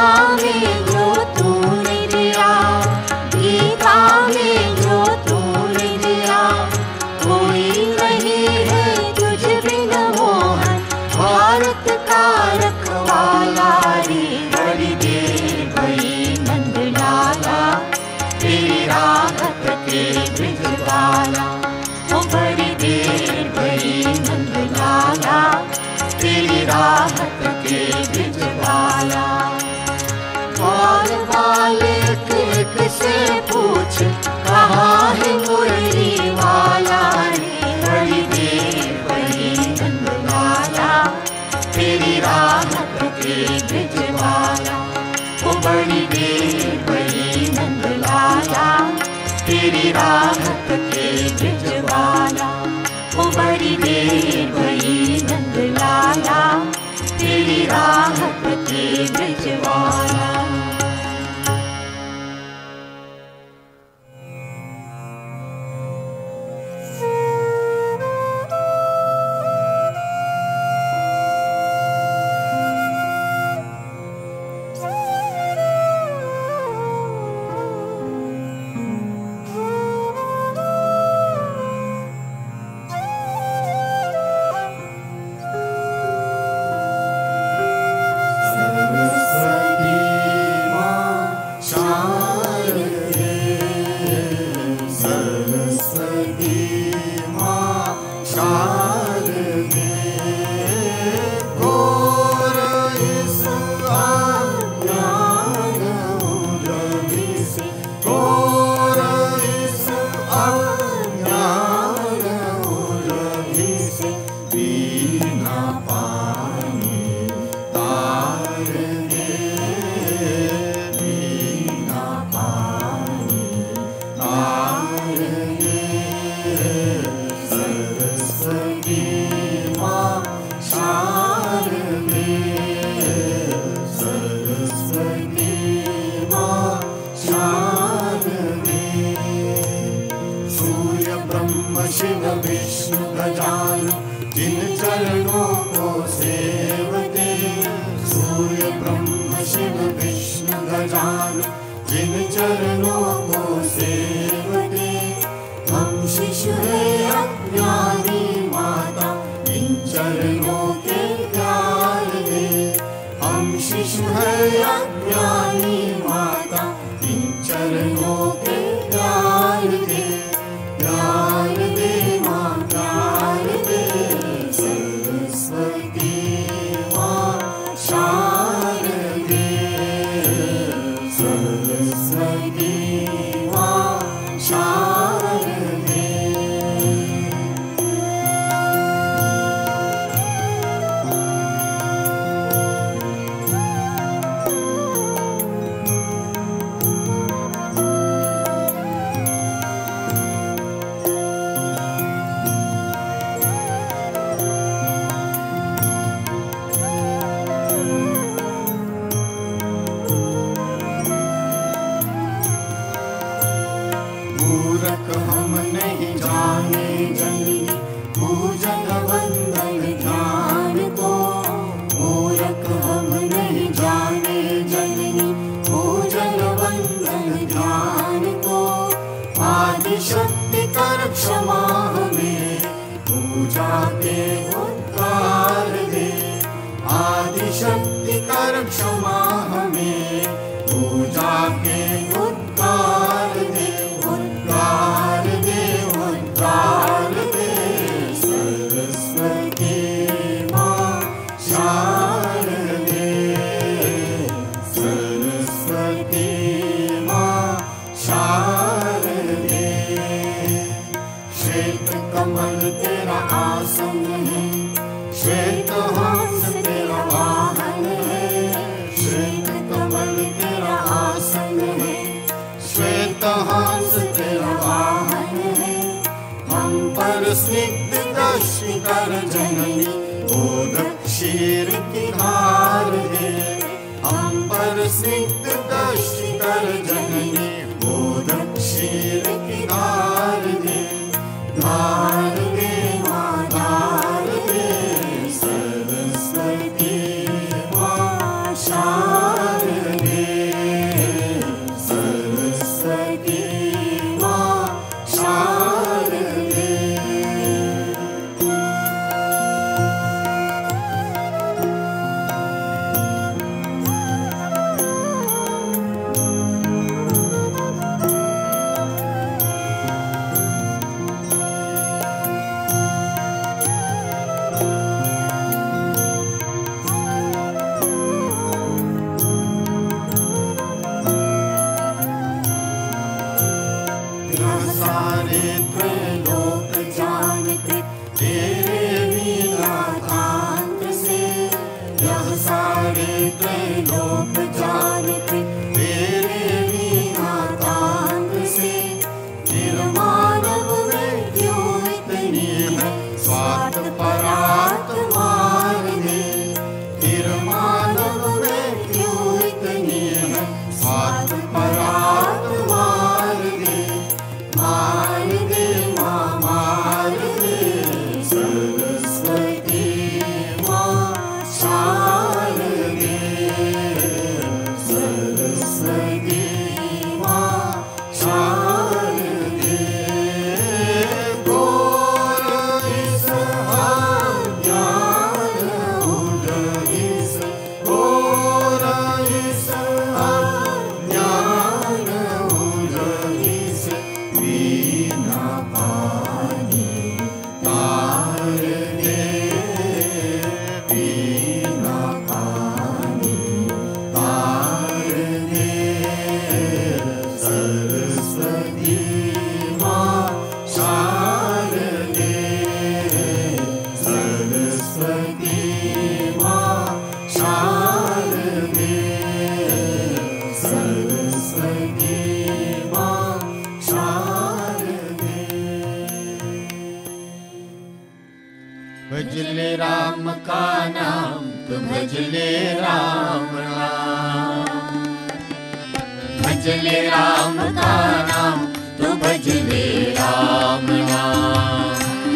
गीता में जो तूने दिया, गीता में जो तूने दिया, कोई नहीं है तुझ बिन मोहन, भारत का रखवाला रे। बड़ी देर भई नंद लाला, तेरी राहत के ब्रिज वाला। ओ बड़ी देर भई नंद लाला, तेरी राहत के ब्रिज वाला। बाल बालक एक से पूछ, कहाँ है मुरली वाला रे। बड़ी देर भई नंद लाला, तेरी राहत के ब्रिज वाला। ओ बड़ी देर भई नंद लाला, तेरी राहत के ब्रिज वाला। ओ बड़ी देर भई नंद लाला, तेरी राहत के ब्रिज वाला। शारदे भज ले राम का नाम, तू भज ले राम नाम। भज ले राम का नाम, तू भज ले राम नाम।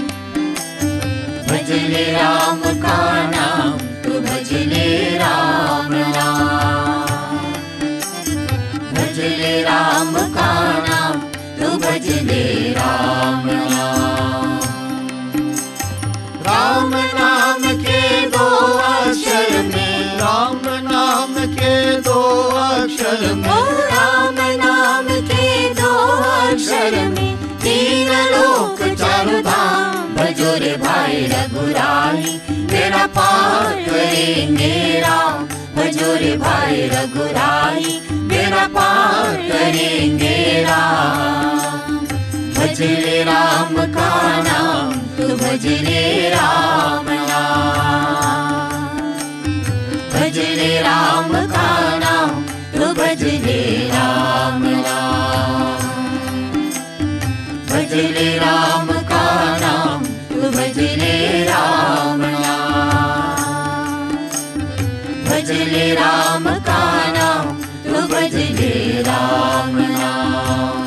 भज ले राम का नाम, तू भज ले राम नाम। भज ले राम का नाम, तू भज ले राम नाम। राम नाम के दो अक्षर में, राम नाम के दो अक्षर में, राम नाम के दो अक्षर में, तीन लोक चारों धाम। भजो रे भाई रघुराई, बेड़ा पार करेंगे राम। भजो रे भाई रघुराई, बेड़ा पार करेंगे राम। भज ले राम का नाम, तू भज ले राम नाम। भज ले राम का नाम, तू भज ले राम नाम। भज ले राम का नाम, तू भज ले राम नाम। भज ले राम का नाम, तू भज ले राम नाम।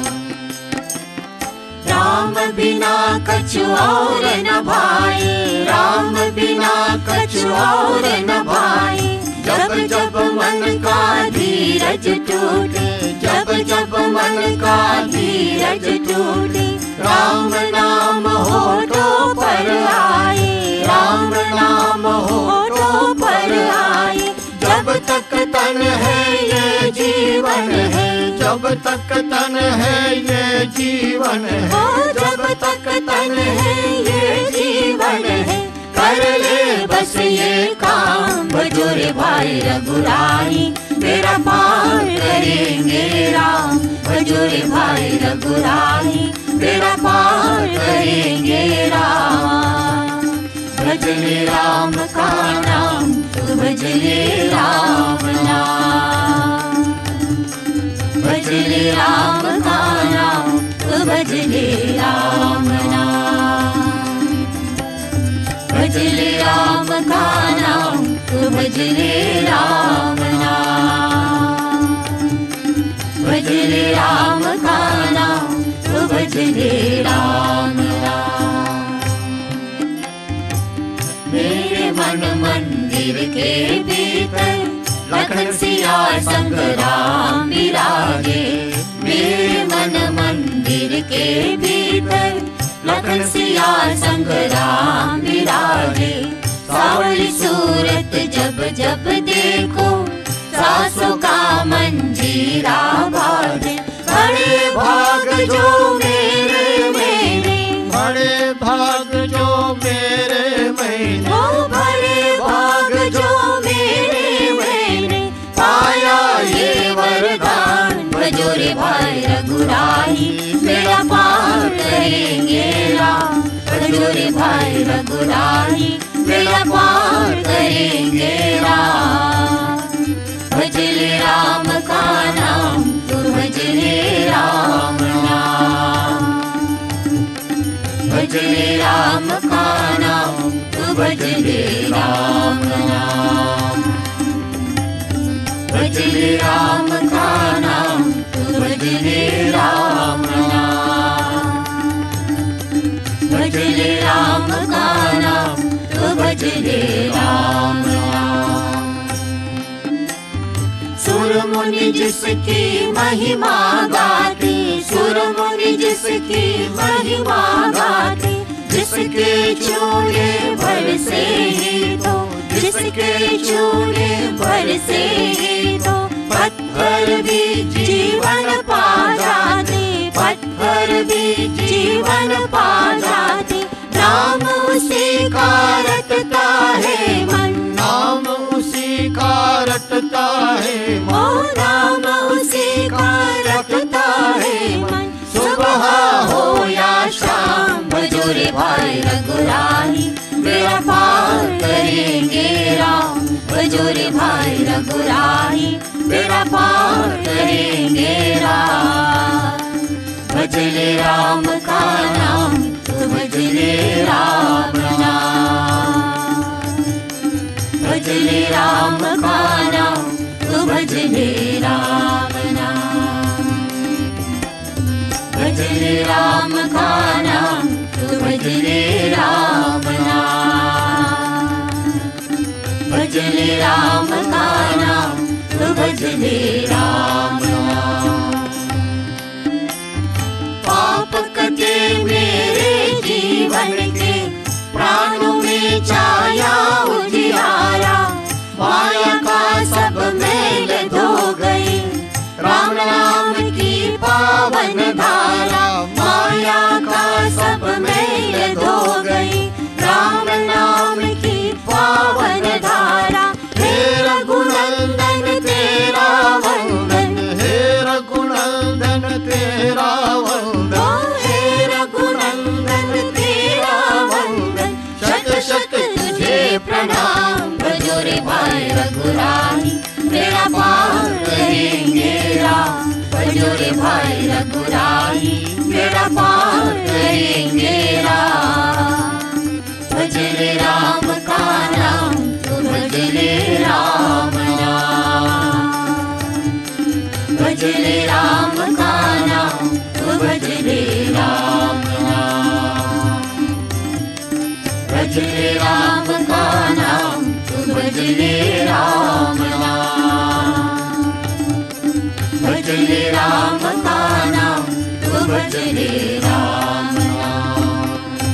राम बिना कछु और न भाई, राम बिना कछु और न भाई। जब जब मन का धीरज टूटे, जब जब मन का धीरज टूटे, राम नाम होठों पर आए, राम नाम होठों पर आए। जब तक तन है ये जीवन है, जब तक तन है ये जीवन है, जब तक तन है ये जीवन है। कर ले बस ये काम, भजो रे भाई रघुराई, बेड़ा पार करेंगे राम। भजो रे भाई रघुराई, बेड़ा पार करेंगे राम। भज ले राम का नाम, तू भज ले राम नाम। भज ले राम का नाम, तू भज ले राम नाम। भज ले राम का नाम, तू भज ले राम नाम। भज ले राम का नाम, तू भज ले राम नाम। मेरे मन मंदिर के भीतर, लखन सिया संग राम विराजे। मेरे मन मंदिर के भीतर, लखन सिया संग राम विराजे। सावली सूरत जब जब देखो, सासों का मंजीरा बाजे। बड़े भाग जो मेरे मेरे, बड़े भाग जो मेरे मैंने, ओ बड़े भाग जो मेरे मेरे। पाया ये वरदान, भजो रे भाई रघुराई, बेड़ा पार करेंगे राम। भजो रे भाई रघुराई, बेड़ा पार करेंगे राम। भज ले राम का नाम, तू भज ले राम नाम। भज ले राम का नाम, तू भज ले राम नाम। भज ले राम का नाम, तू भज ले राम नाम। भज ले राम का नाम, तू भज ले राम नाम। सुर मुनि जिसकी महिमा गाते, सुर मुनि जिसकी महिमा गाते। जिसके चूड़े भर से ही तो, जिसके चूड़े भर से ही तो। पत्थर भी जीवन पा जाते, पत्थर भी जीवन पा जाते। नाम उसी का रटता है मन, नाम उसी का रटता है ओ नाम उसी का रटता है मन। सुबह हो या शाम, भजो रे भाई रघुराई, बेड़ा पार करेंगे राम। भजो रे भाई रघुराई, बेड़ा पार करेंगे राम। भज ले राम का नाम, तू भज ले राम नाम। राम का नाम, तू भज ले राम नाम। भज ले राम का नाम, तू भज ले राम नाम। भज ले राम का नाम, तू भज ले राम नाम। पाप कटे मेरे जीवन के, प्राणों में छाया उजियारा, माया का सब मैल धो गई, राम नाम की पावन धारा। माया का सब मैल धो गई, राम नाम की पावन धारा। हे रघुनंदन तेरा वंदन, हे रघुनंदन तेरा वंदन, हे रघुनंदन तेरा वंदन। शत शत तुझे प्रणाम, भजो रे भाई रघुराई, मेरा पार करेंगे राम। भजो रे भाई रघुराई, मेरा पार करेंगे राम। भज ले राम का नाम, तू भज ले राम नाम। भज ले राम का नाम, तू भज ले राम नाम। भज ले राम का नाम, तू भज ले राम नाम। भज ले राम का नाम, तू भज ले राम नाम।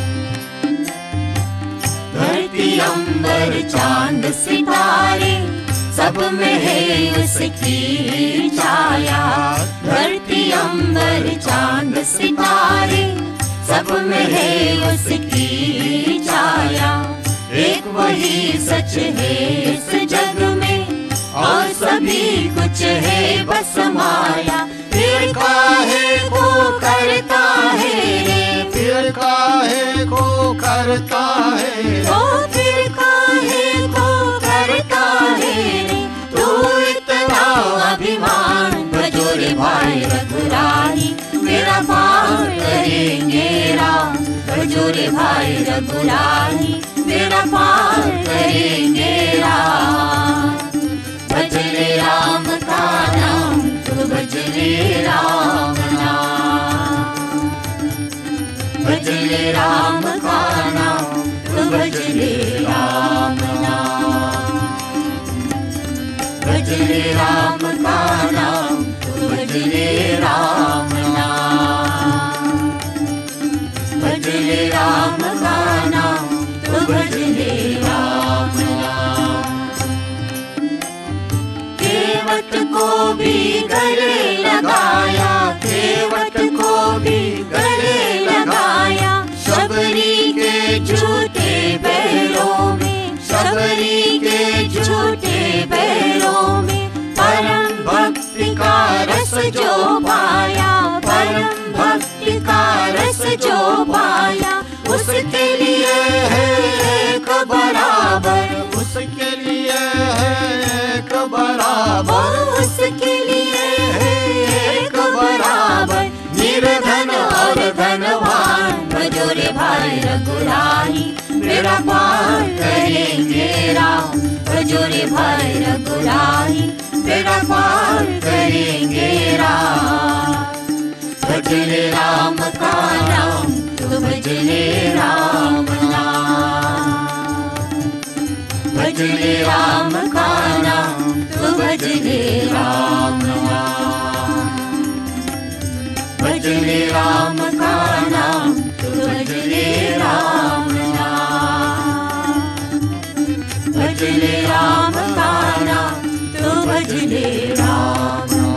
धरती अंबर चांद सितारे, सब में है उसकी छाया। धरती अंबर चांद सितारे, सब में है उसकी छाया। एक वही सच है इस जग में, और सभी कुछ है बस माया। फिर काहे को करता है रे, फिर काहे को करता है, तो फिर काहे को करता है रे, तू इतना अभिमान। भजो रे भाई रघुराई, मेरा पार करेंगे राम। भजो रे भाई रघुराई, मेरा पार करेंगे राम। भज ले राम का नाम, तू भज ले राम नाम। भज ले राम का नाम, तू भज ले राम नाम। भज ले राम का नाम, तू भज ले राम नाम। भज ले राम का नाम, तू भज ले राम नाम। केवट को भी गले लगाया, केवट को भी गले लगाया। शबरी के झूठे बैलों में, शबरी के झूठे बैलों में। परम भक्ति का रस जो पाया, परम भक्ति का रस जो पाया। उसके लिए है एक बराबर, उसके लिए है एक बराबर, उसके लिए है एक बराबर। निर्धन और धनवान, भजो रे भाई रघुराई, मेरा पार करेंगे राम। भजो रे भाई रघुराई, मेरा पार करेंगे राम। भज ले राम का नाम, तू भज ले राम नाम। भज ले राम का नाम, तू भज ले राम नाम। भज ले राम का नाम, तू भज ले राम नाम। भज ले राम का नाम, तू भज ले राम नाम।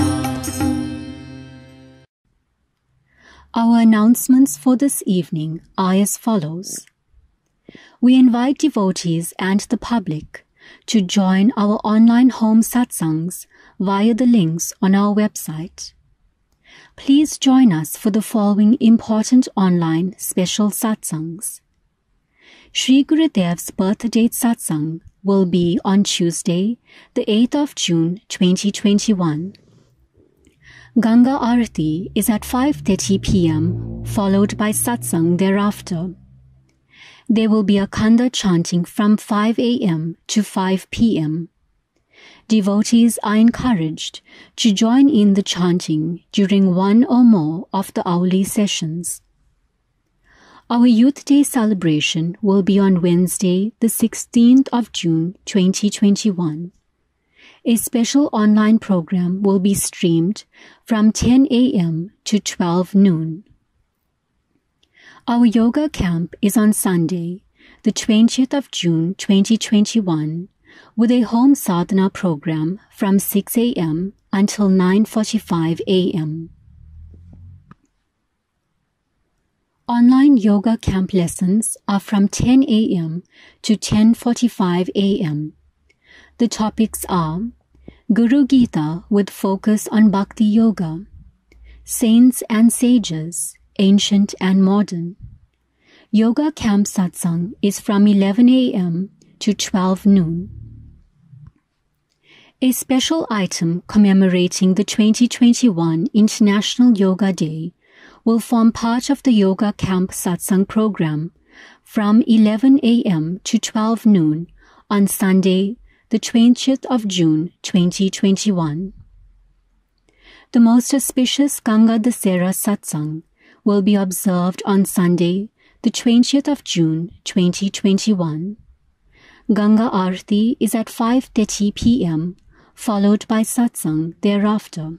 Our announcements for this evening are as follows. We invite devotees and the public to join our online home satsangs via the links on our website. Please join us for the following important online special satsangs. Shri Gurudev's birth date satsang will be on Tuesday, the 8th of June 2021. Ganga Arati is at 5:30 p.m. followed by satsang thereafter. There will be a Khanda chanting from 5 a.m. to 5 p.m. Devotees are encouraged to join in the chanting during one or more of the hourly sessions. Our Youth Day celebration will be on Wednesday, the 16th of June, 2021. A special online program will be streamed from 10 a.m. to 12 noon. Our yoga camp is on Sunday, the 20th of June, 2021, with a home sadhana program from 6 a.m. until 9:45 a.m. Online yoga camp lessons are from 10 a.m. to 10:45 a.m. The topics are Guru Gita with focus on Bhakti Yoga, Saints and Sages, Ancient and Modern. Yoga Camp Satsang is from 11 a.m. to 12 noon. A special item commemorating the 2021 International Yoga Day will form part of the Yoga Camp Satsang program from 11 a.m. to 12 noon on Sunday, the 20th of June, 2021. The most auspicious Ganga Dasera Satsang will be observed on Sunday, the 20th of June, 2021. Ganga Aarti is at 5:30 p.m., followed by Satsang thereafter.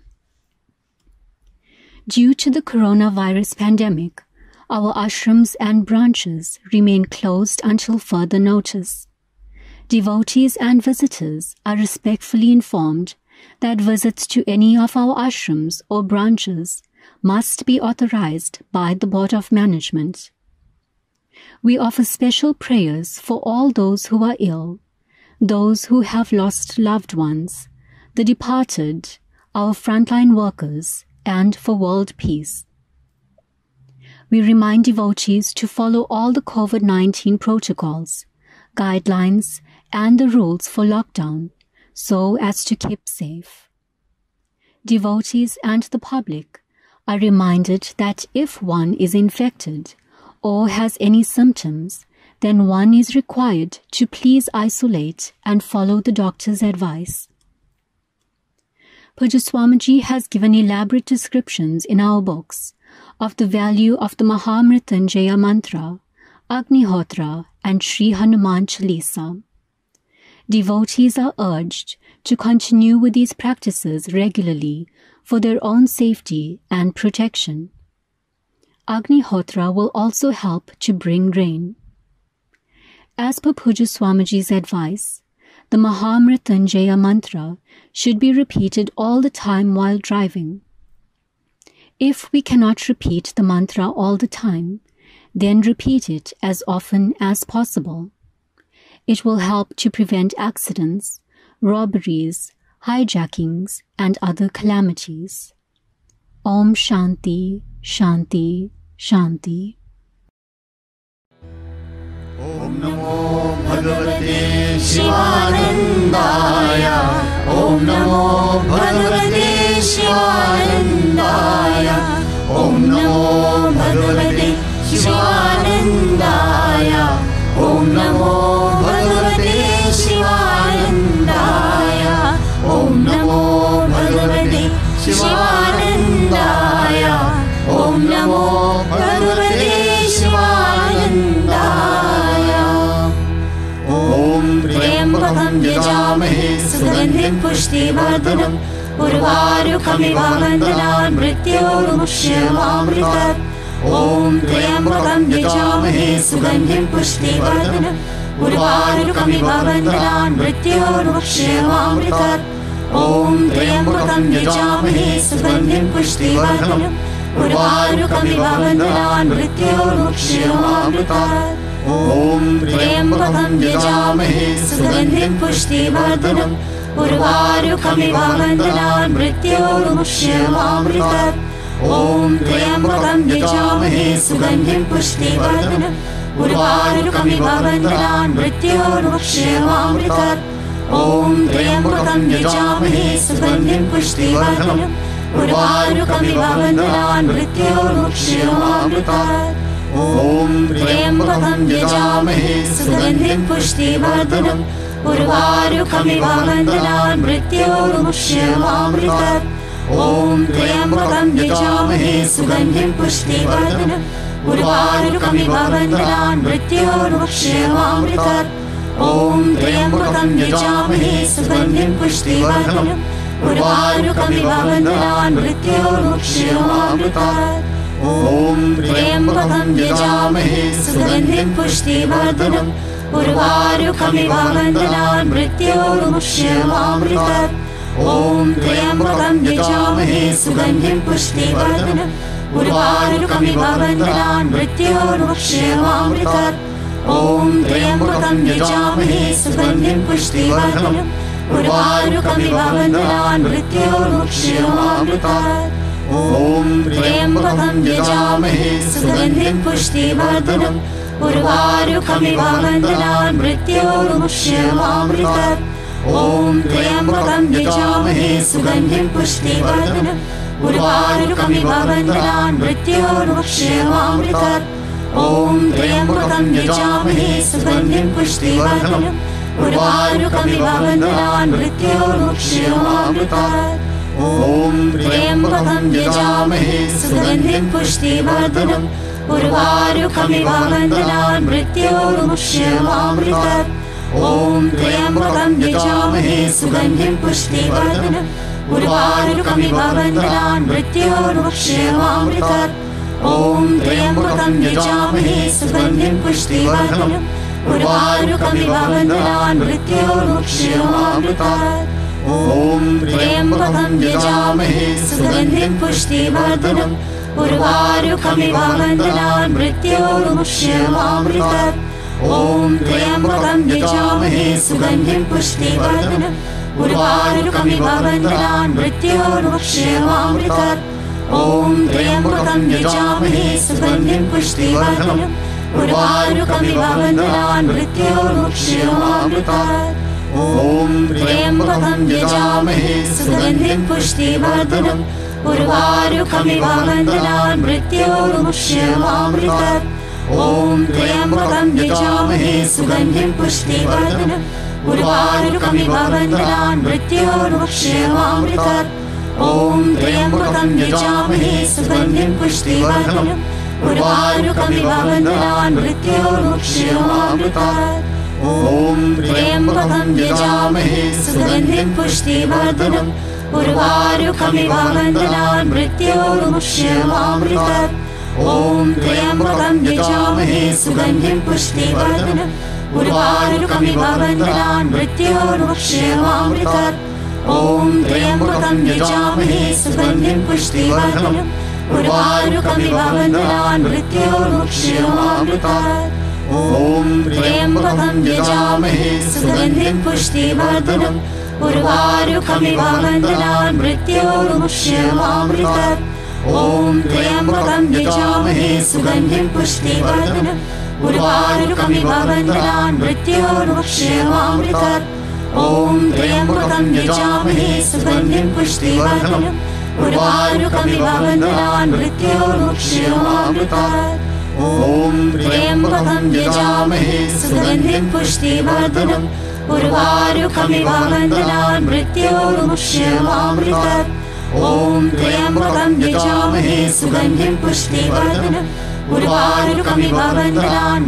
Due to the coronavirus pandemic, our ashrams and branches remain closed until further notice. Devotees and visitors are respectfully informed that visits to any of our ashrams or branches must be authorized by the Board of Management. We offer special prayers for all those who are ill, those who have lost loved ones, the departed, our frontline workers, and for world peace. We remind devotees to follow all the COVID-19 protocols, guidelines, and the rules for lockdown so as to keep safe. Devotees and the public are reminded that if one is infected or has any symptoms, then one is required to please isolate and follow the doctor's advice. Pujya Swamiji has given elaborate descriptions in our books of the value of the Mahamrityunjaya mantra, Agnihotra, and Sri Hanuman Chalisa. Devotees are urged to continue with these practices regularly for their own safety and protection. Agnihotra will also help to bring rain. As per Pujya Swamiji's advice, the Mahamrityunjaya mantra should be repeated all the time while driving. If we cannot repeat the mantra all the time, then repeat it as often as possible. It will help to prevent accidents, robberies, hijackings, and other calamities. Om Shanti, Shanti, Shanti. Om Namo Bhagavate Shivanandaya. Om Namo Bhagavate Shivanandaya. Om Namo Bhagavate Shivanandaya. Om Namo Bhagavate Shivanandaya. Om Namo Bhagavate Shivanandaya. Om Namo Bhagavate Shivanandaya. Om Triyambakam Yajamahe Sugandhim Pushtivardanam Urvarukamiv Vandanaन् Mrityurmukshyamamritat. Om Triyambakam Yajamahe Sugandhim Pushtivardanam Urvarukamiv Vandanaन् Mrityurmukshyamamritat. Om Triyambakam Yajamahe Sugandhim Pushtivardanam Urvarukamiv Vandanaन् Mrityurmukshyamamritat. Om Triyambakam Yajamahe Sugandhim Pushtivardanam Urvarukamiv Vandanaन् Mrityurmukshyamamritat. Om Triyambakam Yajamahe Sugandhim Pushtivardanam Urvarukamiv Vandanaन् Mrityurmukshyamamritat. Om Triyambakam Yajamahe Sugandhim Pushtivardanam Urvarukamiv Vandanaन् Mrityurmukshyamamritat. ॐ त्र्यम्बकं यजामहे सुगन्धिं पुष्टिवर्धनम् उर्वारुकमिव बन्धनान् मृत्योर्मुक्ष्यमामृतात् ॐ त्र्यम्बकं यजामहे सुगन्धिं पुष्टिवर्धनम् उर्वारुकमिव बन्धनान् मृत्योर्मुक्ष्यमामृतात् ॐ त्र्यम्बकं यजामहे सुगन्धिं पुष्टिवर्धनम् उर्वारुकमिव बन्धनान् मृत्योर्मुक्ष्यमामृतात् ॐ त्र्यम्बकं यजामहे सुगन्धिं पुष्टिवर्धनम् उर्वारुकमिव बन्धनान् मृत्योर्मुक्ष्यमामृतात् ॐ त्र्यम्बकं यजामहे सुगन्धिं पुष्टिवर्धनम् उर्वारुकमिव बन्धनान् मृत्योर्मुक्ष्यमामृतात् ॐ त्र्यम्बकं यजामहे सुगन्धिं पुष्टिवर्धनम् उर्वारुकमिव बन्धनान् मृत्योर्मुक्ष्यमामृतात् ॐ त्र्यम्बकं यजामहे सुगन्धिं पुष्टिवर्धनम् उर्वारुकमिव बन्धनान् मृत्योर्मुक्ष्यमामृतात् ॐ त्र्यम्बकं यजामहे सुगन्धिं पुष्टिवर्धनम् उर्वारुकमिव बन्धनान् मृत्योर्मुक्ष्यमामृतात् ॐ त्र्यम्बकं यजामहे सुगन्धिं पुष्टिवर्धनम् उर्वारुकमिव बन्धनान् मृत्योर्मुक्ष्यमामृतात् ॐ त्र्यम्बकं यजामहे सुगन्धिं पुष्टिवर्धनम् उर्वारुकमिव बन्धनान् मृत्योर्मुक्ष्यमामृतात् ॐ त्र्यम्बकं यजामहे सुगन्धिं पुष्टिवर्धनम् उर्वारुकमिव बन्धनान् मृत्योर्मुक्ष्यमामृतात् ॐ त्र्यम्बकं यजामहे सुगन्धिं पुष्टिवर्धनम् उर्वारुकमिव बन्धनान् मृत्योर्मुक्ष्यमामृतात् ॐ त्र्यम्बकं यजामहे सुगन्धिं पुष्टिवर्धनम् उर्वारुकमिव बन्धनान् मृत्योर्मुक्ष्यमामृतात् ॐ त्र्यम्बकं यजामहे सुगन्धिं पुष्टिवर्धनम् उर्वारुकमिव बन्धनान् मृत्योर्मुक्ष्यमामृतात् ॐ त्र्यम्बकं यजामहे सुगन्धिं पुष्टिवर्धनम् उर्वारुकमिव बन्धनान् मृत्योर्मुक्ष्यमामृतात् ॐ त्र्यम्बकं यजामहे सुगन्धिं पुष्टिवर्धनम् उर्वारुकमिव बन्धनान् मृत्योर्मुक्ष्यमामृतात् ॐ त्र्यम्बकं यजामहे सुगन्धिं पुष्टिवर्धनम् उर्वारुकमिव बन्धनान् मृत्योर्मुक्ष्यमामृतात् ॐ त्र्यम्बकं यजामहे सुगन्धिं पुष्टिवर्धनम् उर्वारुकमिव बन्धनान् मृत्योर्मुक्ष्यमामृतात् ॐ त्र्यम्बकं यजामहे सुगन्धिं पुष्टिवर्धनम् उर्वारुकमिव बन्धनान् मृत्योर्मुक्ष्यमामृतात् ॐ त्र्यम्बकं यजामहे सुगन्धिं पुष्टिवर्धनम् उर्वारुकमिव बन्धनान् मृत्योर्मुक्ष्यमामृतात् ॐ त्र्यम्बकं यजामहे सुगन्धिं पुष्टिवर्धनम् उर्वारुकमिव बन्धनान् मृत्योर्मुक्ष्यमामृतात् ॐ त्र्यम्बकं यजामहे सुगन्धिं पुष्टिवर्धनम् उर्वारुकमिव बन्धनान् मृत्योर्मुक्ष्यमामृतात् ॐ त्र्यम्बकं यजामहे सुगन्धिं पुष्टिवर्धनम् उर्वारुकमिव बन्धनान् मृत्योर्मुक्ष्यमामृतात् ॐ त्र्यम्बकं यजामहे सुगन्धिं पुष्टिवर्धनम् उर्वारुकमिव बन्धनान् मृत्योर्मुक्ष्यमामृतात् ॐ त्र्यम्बकं यजामहे सुगन्धिं पुष्टिवर्धनम् उर्वारुकमिव बन्धनान् मृत्योर्मुक्ष्यमामृतात् ॐ त्र्यम्बकं यजामहे सुगन्धिं पुष्टिवर्धनम् उर्वारुकमिव बन्धनान्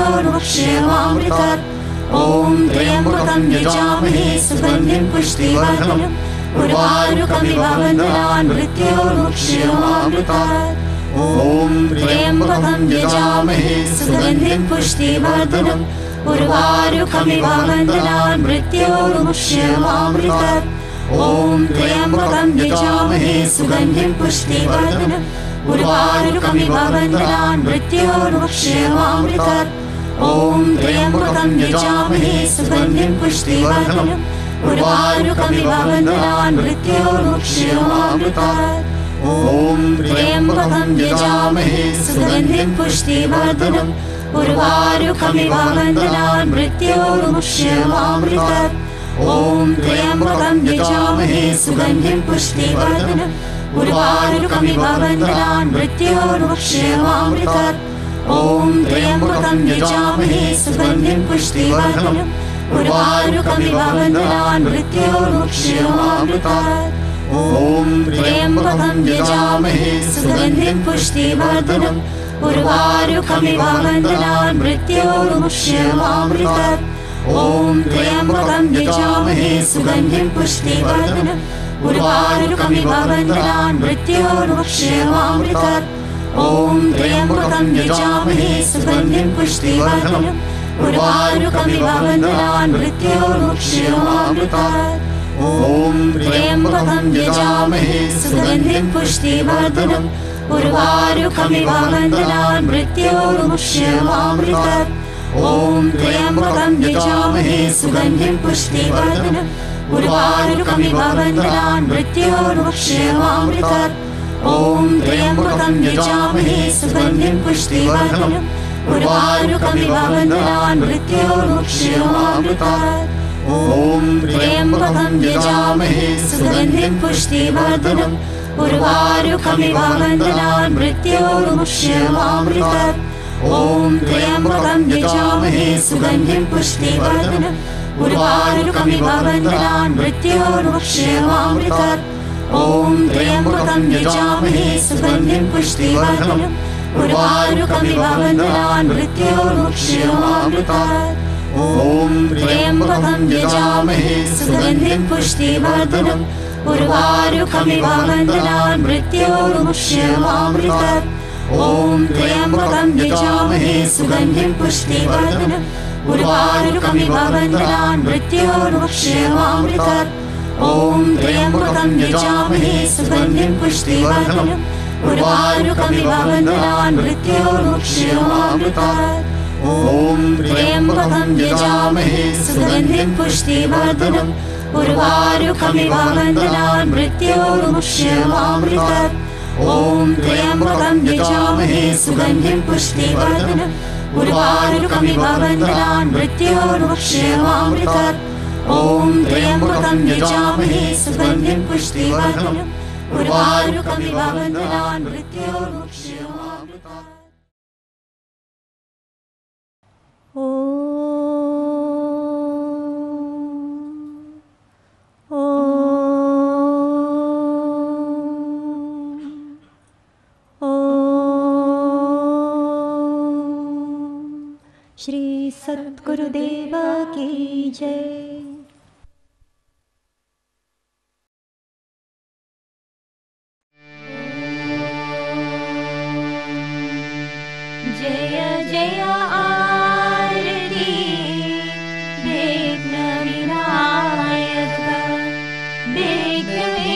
मृत्योर्मुक्ष्यमामृतात् ॐ त्र्यम्बकं यजामहे सुगन्धिं पुष्टिवर्धनम् उर्वारुकमिव बन्धनान् मृत्योर्मुक्ष्यमामृतात् ॐ त्र्यम्बकं यजामहे सुगन्धिं पुष्टिवर्धनम् उर्वारुकमिव बन्धनान् मृत्योर्मुक्ष्यमामृतात् ॐ त्र्यम्बकं यजामहे सुगन्धिं पुष्टिवर्धनम् उर्वारुकमिव बन्धनान् मृत्योर्मुक्ष्यमामृतात् ॐ त्र्यम्बकं यजामहे सुगन्धिं पुष्टिवर्धनम् उर्वारुकमिव बन्धनान् मृत्योर्मुक्ष्यमामृतात् ॐ त्र्यम्बकं यजामहे सुगन्धिं पुष्टिवर्धनम् उर्वारुकमिव बन्धनान् मृत्योर्मुक्ष्यमामृतात् ॐ त्र्यम्बकं यजामहे सुगन्धिं पुष्टिवर्धनम् उर्वारुकमिव बन्धनान् मृत्योर्मुक्ष्यमामृतात् ॐ त्र्यम्बकं यजामहे सुगन्धिं पुष्टिवर्धनम् उर्वारुकमिव बन्धनान् मृत्योर्मुक्षीयमामृतात् ॐ त्र्यम्बकं यजामहे सुगन्धिं पुष्टिवर्धनम् उर्वारुकमिव बन्धनान् मृत्योर्मुक्षीयमामृतात् ॐ त्र्यम्बकं यजामहे सुगन्धिं पुष्टिवर्धनम् उर्वारुकमिव बन्धनान् मृत्योर्मुक्षीयमामृतात् ॐ त्र्यम्बकं यजामहे सुगन्धिं पुष्टिवर्धनम् उर्वारुकमिव बन्धनान् मृत्योर्मुक्षीयमामृतात् ॐ त्र्यम्बकं यजामहे सुगन्धिं पुष्टिवर्धनम् उर्वारुकमिव बन्धनान् मृत्योर्मुक्षीयमामृतात् ॐ त्र्यम्बकं यजामहे सुगन्धिं पुष्टिवर्धनम् उर्वारुकमिव बन्धनान् मृत्योर्मुक्षीयमामृतात् ॐ त्र्यम्बकं यजामहे सुगन्धिं पुष्टिवर्धनम् उर्वारुकमिव बन्धनान् मृत्योर्मुक्षीयमामृतात् ॐ त्र्यम्बकं यजामहे सुगन्धिं पुष्टिवर्धनम् उर्वारुकमिव बन्धनान् मृत्योर्मुक्षीयमामृतात् ॐ त्र्यम्बकं यजामहे सुगन्धिं पुष्टिवर्धनम् उर्वारुकमिव बन्धनान् मृत्योर्मुक्षीयमामृतात् ॐ त्र्यम्बकं यजामहे सुगन्धिं पुष्टिवर्धनम् उर्वारुकमिव बन्धनान् मृत्योर्मुक्षीयमामृतात् ॐ त्र्यम्बकं यजामहे सुगन्धिं पुष्टिवर्धनम् उर्वारुकमिव बन्धनान् मृत्योर्मुक्षीयमामृतात् ॐ त्र्यम्बकं यजामहे सुगन्धिं पुष्टिवर्धनम् उर्वारुकमिव बन्धनान् मृत्योर्मुक्षीयमामृतात् ॐ त्र्यम्बकं यजामहे सुगन्धिं पुष्टिवर्धनम् उर्वारुकमिव बन्धनान् मृत्योर्मुक्षीयमामृतात् ॐ त्र्यम्बकं यजामहे सुगन्धिं पुष्टिवर्धनम् उर्वारुकमिव बन्धनान् मृत्योर्मुक्षीयमामृतात् ॐ त्र्यम्बकं यजामहे सुगन्धिं पुष्टिवर्धनम् उर्वारुकमिव बन्धनान् मृत्योर्मुक्षीयमामृतात् ॐ त्र्यम्बकं यजामहे सुगन्धिं पुष्टिवर्धनम् उर्वारुकमिव बन्धनान् मृत्योर्मुक्षीयमामृतात् श्री सद्गुरुदेव की जय। जय जय आरती विघ्न विनायक विघ्न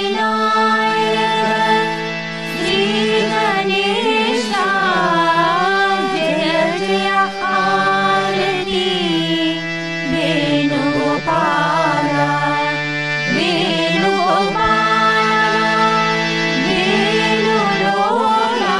विनायक श्री गणेश जय जय आरती वेणुगोपाल वेणुगोपाल वेणुलोला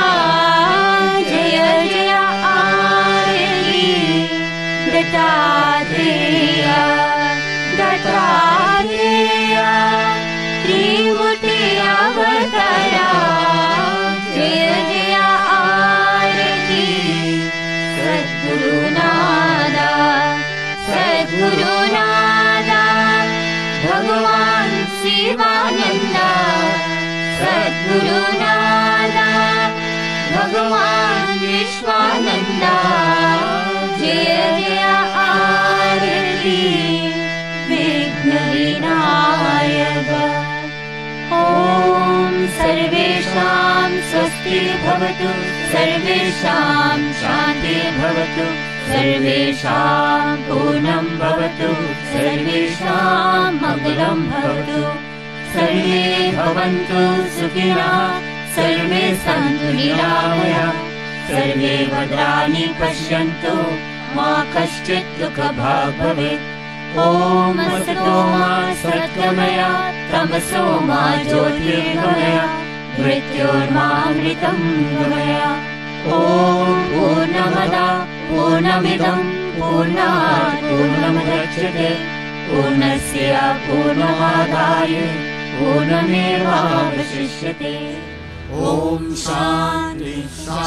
जटा भगवान विश्वानंदा जय जय आरती विघ्न विनायक। ओम सर्वेषां स्वस्ति भवतु, सर्वेषां शांति भवतु, सर्वेषां पूर्णं भवतु, सर्वेषां मंगलं भवतु। सर्वे भवन्तु सुखिनः, सर्वे सन्तु निरामयाः, सर्वे भद्राणि पश्यन्तु, मा कश्चित् दुःखभाग् भवेत्। ॐ असतो मा सद्गमय, तमसो मा ज्योतिर्गमय, मृत्योर्मामृतं गमय। ॐ पूर्णमदः पूर्णमिदं पूर्णात् पूर्णमुदच्यते, पूर्णस्य पूर्णमादाय पूर्णमेवावशिष्यते। ॐ शान्ति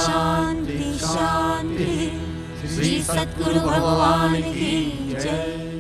शान्ति शान्ति। श्री सद्गुरु भगवान की जय।